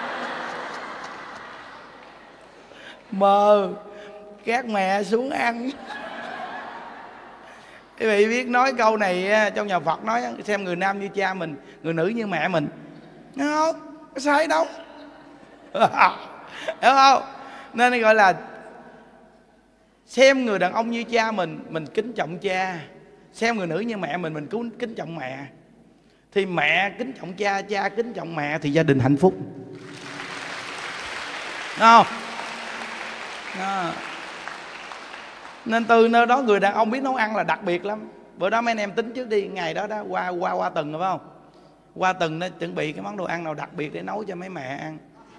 mờ các mẹ xuống ăn. Quý vị biết nói câu này trong nhà Phật nói xem người nam như cha mình, người nữ như mẹ mình. Thấy không? Có sai đâu. Hiểu không? Nên gọi là xem người đàn ông như cha mình, mình kính trọng cha. Xem người nữ như mẹ mình, mình cũng kính trọng mẹ. Thì mẹ kính trọng cha, cha kính trọng mẹ, thì gia đình hạnh phúc. Đúng không? Đó. Nên từ nơi đó người đàn ông biết nấu ăn là đặc biệt lắm. Bữa đó mấy anh em tính trước đi, ngày đó đó qua qua qua tuần, phải không? Qua tuần nó chuẩn bị cái món đồ ăn nào đặc biệt để nấu cho mấy mẹ ăn.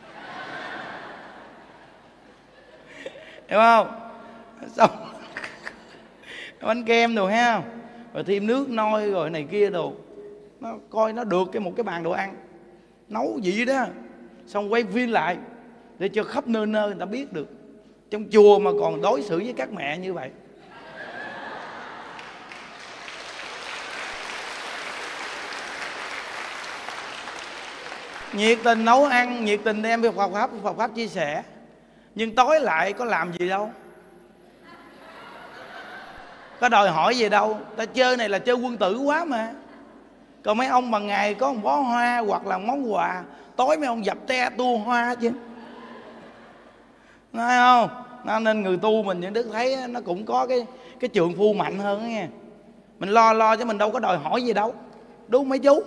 Hiểu không? Xong bánh kem đồ ha, rồi thêm nước nôi rồi này kia đồ, nó coi nó được cái một cái bàn đồ ăn nấu vậy đó. Xong quay phim lại để cho khắp nơi nơi người ta biết được. Trong chùa mà còn đối xử với các mẹ như vậy. Nhiệt tình nấu ăn, nhiệt tình đem về Phật Pháp, Phật Pháp chia sẻ. Nhưng tối lại có làm gì đâu, có đòi hỏi gì đâu. Ta chơi này là chơi quân tử quá mà. Còn mấy ông bằng ngày có một bó hoa hoặc là món quà, tối mấy ông dập te tua hoa chứ, nói không? Nên người tu mình những đức thấy nó cũng có cái cái trượng phu mạnh hơn đó nghe. Mình lo lo chứ mình đâu có đòi hỏi gì đâu, đúng mấy chú?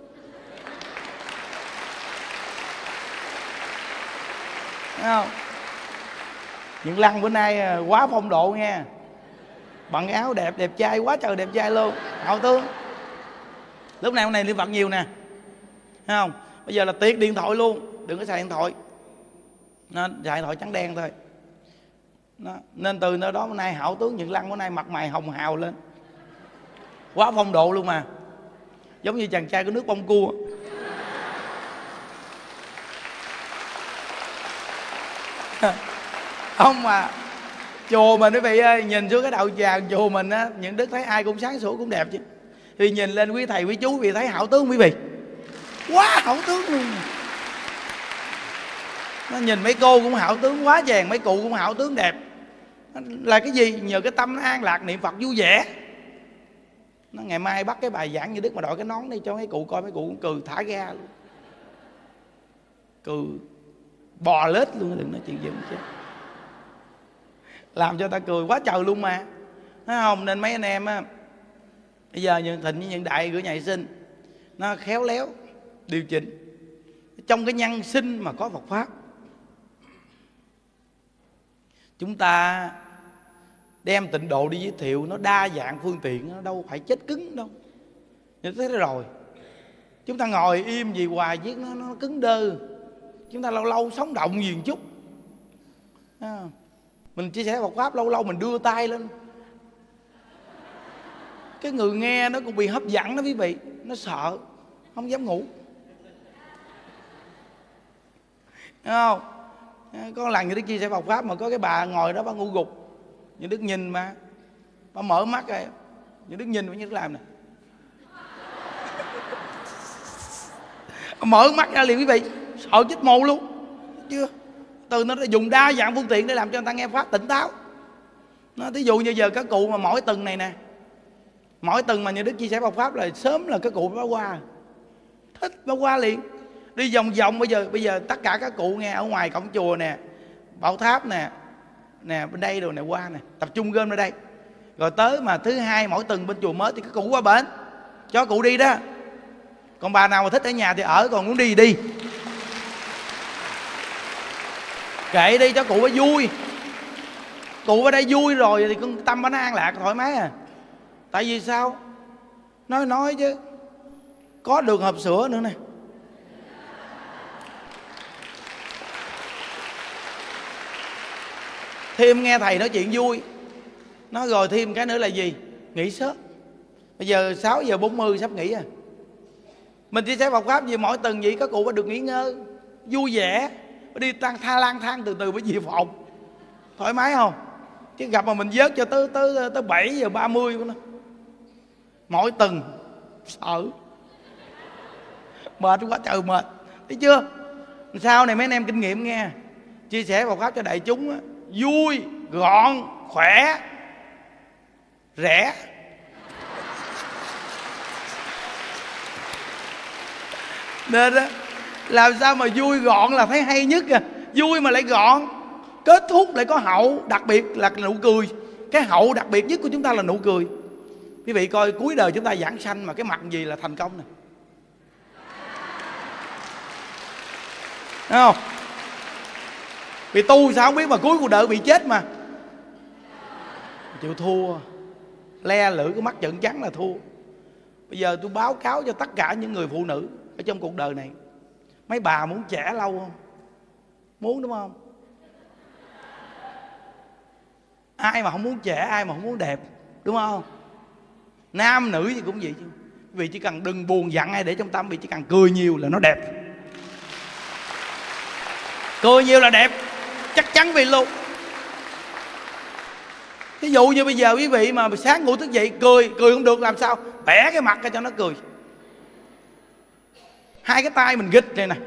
Thấy không? Những lăng bữa nay quá phong độ nghe, bằng cái áo đẹp đẹp trai quá trời đẹp trai luôn, hậu tướng. Lúc này hôm nay niệm Phật nhiều nè, thấy không? Bây giờ là tiệt điện thoại luôn, đừng có xài điện thoại, nên xài điện thoại trắng đen thôi. Đó. Nên từ nơi đó bữa nay hảo tướng Những Lăng bữa nay mặt mày hồng hào lên, quá phong độ luôn mà, giống như chàng trai có nước bông cua. Không mà chùa mình quý vị ơi, nhìn xuống cái đạo tràng chùa mình á, những đức thấy ai cũng sáng sủa cũng đẹp chứ. Thì nhìn lên quý thầy quý chú quý vị thấy hảo tướng quý vị, quá hảo tướng luôn. Nó nhìn mấy cô cũng hảo tướng quá chàng, mấy cụ cũng hảo tướng đẹp. Là cái gì? Nhờ cái tâm nó an lạc niệm Phật vui vẻ. Nó ngày mai bắt cái bài giảng như Đức mà đội cái nón đi cho mấy cụ coi, mấy cụ cũng cười thả ga luôn, cười bò lết luôn, đừng nói chuyện gì chứ, làm cho ta cười quá trời luôn mà, thấy không? Nên mấy anh em á, bây giờ Nhân Thịnh với Nhân Đại gửi nhà sinh nó khéo léo điều chỉnh trong cái nhân sinh mà có Phật pháp. Chúng ta đem tịnh độ đi giới thiệu, nó đa dạng phương tiện, nó đâu phải chết cứng đâu. Như thế rồi chúng ta ngồi im gì hoài viết nó, nó cứng đơ. Chúng ta lâu lâu sống động gì một chút à, mình chia sẻ Phật pháp lâu lâu mình đưa tay lên, cái người nghe nó cũng bị hấp dẫn đó quý vị, nó sợ không dám ngủ. Thấy không? Có lần như Đức chia sẻ Phật pháp mà có cái bà ngồi đó bà ngủ gục, như Đức nhìn mà bà mở mắt rồi, như Đức nhìn mà như Đức làm nè, mở mắt ra liền quý vị, sợ chết mồ luôn. Chưa? Từ nó dùng đa dạng phương tiện để làm cho người ta nghe pháp tỉnh táo. Nó thí dụ như giờ các cụ mà mỗi tuần này nè, mỗi tuần mà như Đức chia sẻ Phật pháp là sớm là các cụ bá qua, thích bá qua liền, đi vòng vòng. Bây giờ bây giờ tất cả các cụ nghe ở ngoài cổng chùa nè, Bảo Tháp nè, nè bên đây rồi nè, qua nè, tập trung gom ở đây. Rồi tới mà thứ hai mỗi tuần bên chùa mới thì các cụ qua bển cho cụ đi đó. Còn bà nào mà thích ở nhà thì ở, còn muốn đi đi, kệ đi cho cụ phải vui. Cụ ở đây vui rồi thì con tâm nó an lạc thoải mái à. Tại vì sao? Nói nói chứ có được hộp sữa nữa nè. Thêm nghe thầy nói chuyện vui. Nói rồi thêm cái nữa là gì? Nghỉ sớm. Bây giờ sáu giờ bốn mươi sắp nghỉ à. Mình chia sẻ Phật pháp gì mỗi tuần vậy các cụ phải được nghỉ ngơi, vui vẻ, đi tăng tha lang thang từ từ với về phòng, thoải mái không? Chứ gặp mà mình vớt cho tới tới tới bảy giờ ba mươi mỗi tuần sợ mệt quá trời mệt. Thấy chưa? Sau này mấy anh em kinh nghiệm nghe, chia sẻ Phật pháp cho đại chúng á, vui, gọn, khỏe, rẻ. Nên đó, làm sao mà vui gọn là thấy hay nhất à. Vui mà lại gọn, kết thúc lại có hậu, đặc biệt là nụ cười. Cái hậu đặc biệt nhất của chúng ta là nụ cười. Quý vị coi cuối đời chúng ta giảng sanh mà cái mặt gì là thành công nè, thấy không? Vì tu sao không biết mà cuối cuộc đời bị chết mà chịu thua, le lưỡi cái mắt trợn trắng là thua. Bây giờ tôi báo cáo cho tất cả những người phụ nữ ở trong cuộc đời này, mấy bà muốn trẻ lâu không? Muốn đúng không? Ai mà không muốn trẻ, ai mà không muốn đẹp, đúng không? Nam nữ gì cũng vậy chứ. Vì chỉ cần đừng buồn giận ai để trong tâm, vì chỉ cần cười nhiều là nó đẹp. Cười nhiều là đẹp, chắc chắn vì luôn. Ví dụ như bây giờ quý vị mà sáng ngủ thức dậy cười, cười không được làm sao? Bẻ cái mặt ra cho nó cười. Hai cái tay mình gịch này nè,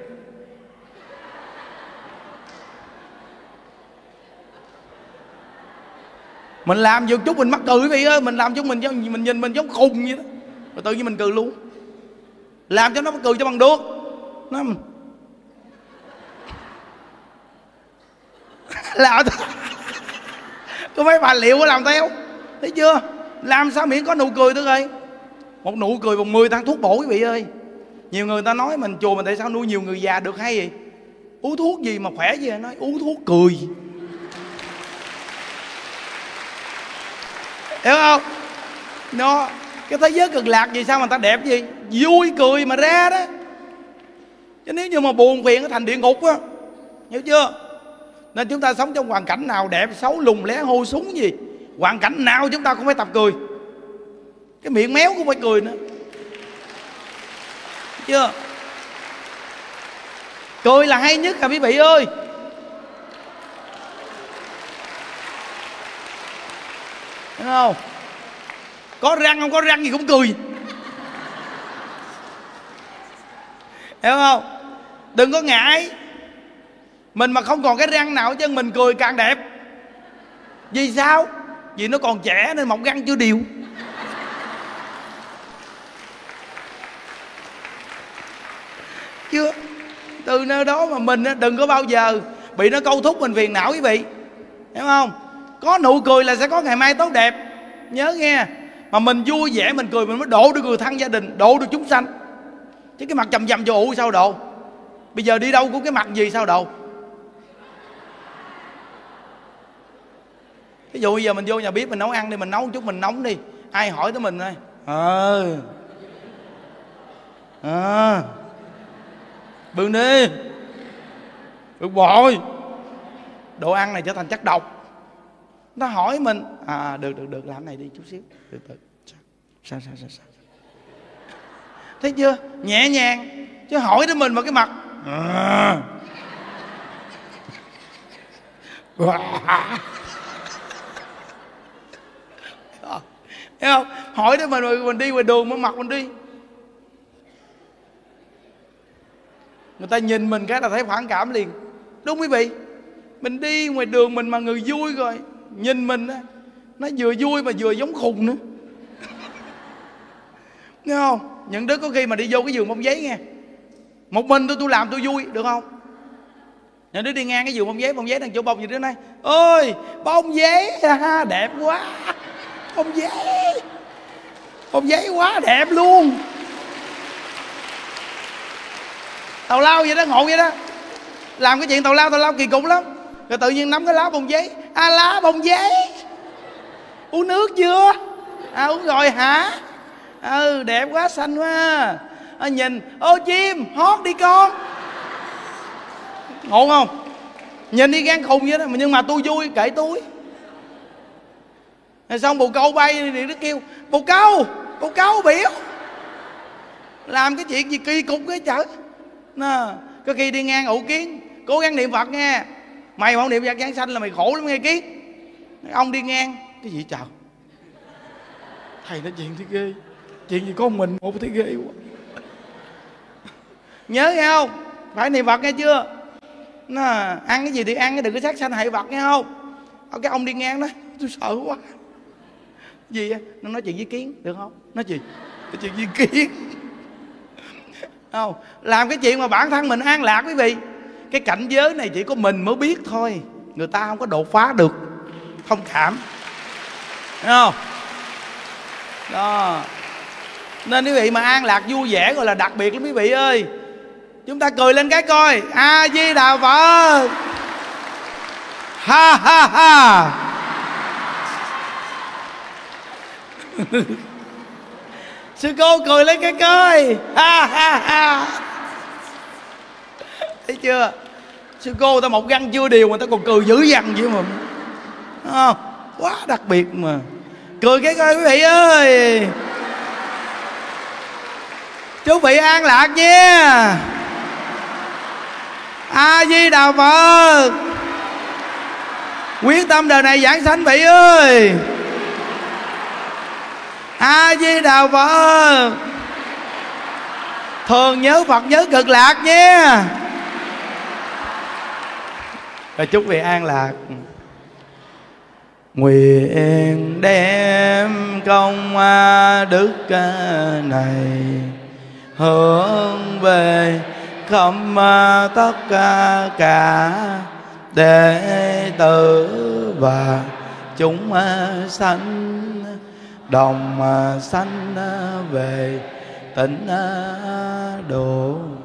mình làm một chút mình mắc cười quý vị ơi, mình làm chút mình mình nhìn mình giống khùng vậy đó, rồi tự nhiên mình cười luôn. Làm cho nó cười cho bằng được. Nó làm có mấy bà liệu có làm theo, thấy chưa? Làm sao miễn có nụ cười thôi ơi. Một nụ cười bằng mười thang thuốc bổ quý vị ơi. Nhiều người ta nói mình chùa mình tại sao nuôi nhiều người già được hay vậy? Uống thuốc gì mà khỏe gì? Nói uống thuốc cười, hiểu không? Nó cái thế giới cực lạc gì sao mà ta đẹp gì? Vui cười mà ra đó. Chứ nếu như mà buồn phiền nó thành địa ngục á, hiểu chưa? Nên chúng ta sống trong hoàn cảnh nào đẹp xấu lùng lé hô súng gì, hoàn cảnh nào chúng ta cũng phải tập cười. Cái miệng méo cũng phải cười nữa, chưa? Cười là hay nhất à quý vị ơi. Đúng không? Có răng không có răng gì cũng cười, hiểu không? Đừng có ngại. Mình mà không còn cái răng nào chứ mình cười càng đẹp. Vì sao? Vì nó còn trẻ nên mọc răng chưa đều. Chưa? Từ nơi đó mà mình đừng có bao giờ bị nó câu thúc mình phiền não quý vị. Hiểu không? Có nụ cười là sẽ có ngày mai tốt đẹp. Nhớ nghe. Mà mình vui vẻ mình cười mình mới độ được người thân gia đình, độ được chúng sanh. Chứ cái mặt chầm chầm cho ụ sao độ? Bây giờ đi đâu có cái mặt gì sao độ? Ví dụ bây giờ mình vô nhà bếp mình nấu ăn đi, mình nấu một chút mình nóng đi, ai hỏi tới mình thôi ờ à, bưng đi, được rồi, đồ ăn này trở thành chất độc. Nó hỏi mình à được được được làm này đi chút xíu, được được sao sao sao sao, thấy chưa, nhẹ nhàng. Chứ hỏi tới mình mà cái mặt à. Thấy không? Hỏi tới mình rồi mình đi ngoài đường mới mặt mình đi, người ta nhìn mình cái là thấy phản cảm liền. Đúng quý vị. Mình đi ngoài đường mình mà người vui rồi nhìn mình á, nó vừa vui mà vừa giống khùng nữa. Nghe không? Những đứa có khi mà đi vô cái vườn bông giấy nghe, một mình tôi tôi làm tôi vui được không? Những đứa đi ngang cái vườn bông giấy, bông giấy đang chỗ bông gì đứa này, ôi bông giấy đẹp quá, bông giấy, bông giấy quá đẹp luôn. Tào lao vậy đó, ngộ vậy đó. Làm cái chuyện tào lao tào lao kỳ cục lắm. Rồi tự nhiên nắm cái lá bông giấy, à lá bông giấy, uống nước chưa? À uống rồi hả? Ừ đẹp quá, xanh quá à, nhìn ô chim hót đi con. Ngộ không? Nhìn đi gan khùng vậy đó. Nhưng mà tôi vui kệ tôi. Rồi xong bồ câu bay thì nó kêu bồ câu, bồ câu biểu làm cái chuyện gì kỳ cục cái chở. Nè, có khi đi ngang ụ Kiến cố gắng niệm Phật nghe, mày mà không niệm Phật giảng sanh là mày khổ lắm nghe Kiến. Ông đi ngang cái gì chào thầy nói chuyện thấy ghê, chuyện gì có mình một thấy ghê quá. Nhớ nghe không? Phải niệm Phật nghe chưa? Nó ăn cái gì thì ăn, đừng có sát sanh hại vật nghe không? Cái ông đi ngang đó tôi sợ quá. Gì á? Nó nói chuyện với Kiến được không? Nói chuyện nói chuyện với Kiến không? Làm cái chuyện mà bản thân mình an lạc quý vị. Cái cảnh giới này chỉ có mình mới biết thôi, người ta không có đột phá được. Thông cảm, thấy không? Đó. Nên quý vị mà an lạc vui vẻ gọi là đặc biệt lắm quý vị ơi. Chúng ta cười lên cái coi. A Di Đà Phật. Ha ha ha. Sư cô cười lên cái coi. Ha ha ha. Thấy chưa? Sư cô ta một răng chưa đều mà ta còn cười dữ dằn vậy mà. Không? Quá đặc biệt mà. Cười cái coi quý vị ơi. Chúc vị an lạc nha. A Di Đà Phật. Quyết tâm đời này giảng sanh vị ơi. A Di Đà Phật. Thường nhớ Phật nhớ cực lạc nha. Rồi chúc vị an lạc. Nguyện đem công đức này hướng về khắp tất cả đệ tử và chúng sanh, đồng sanh về tịnh độ.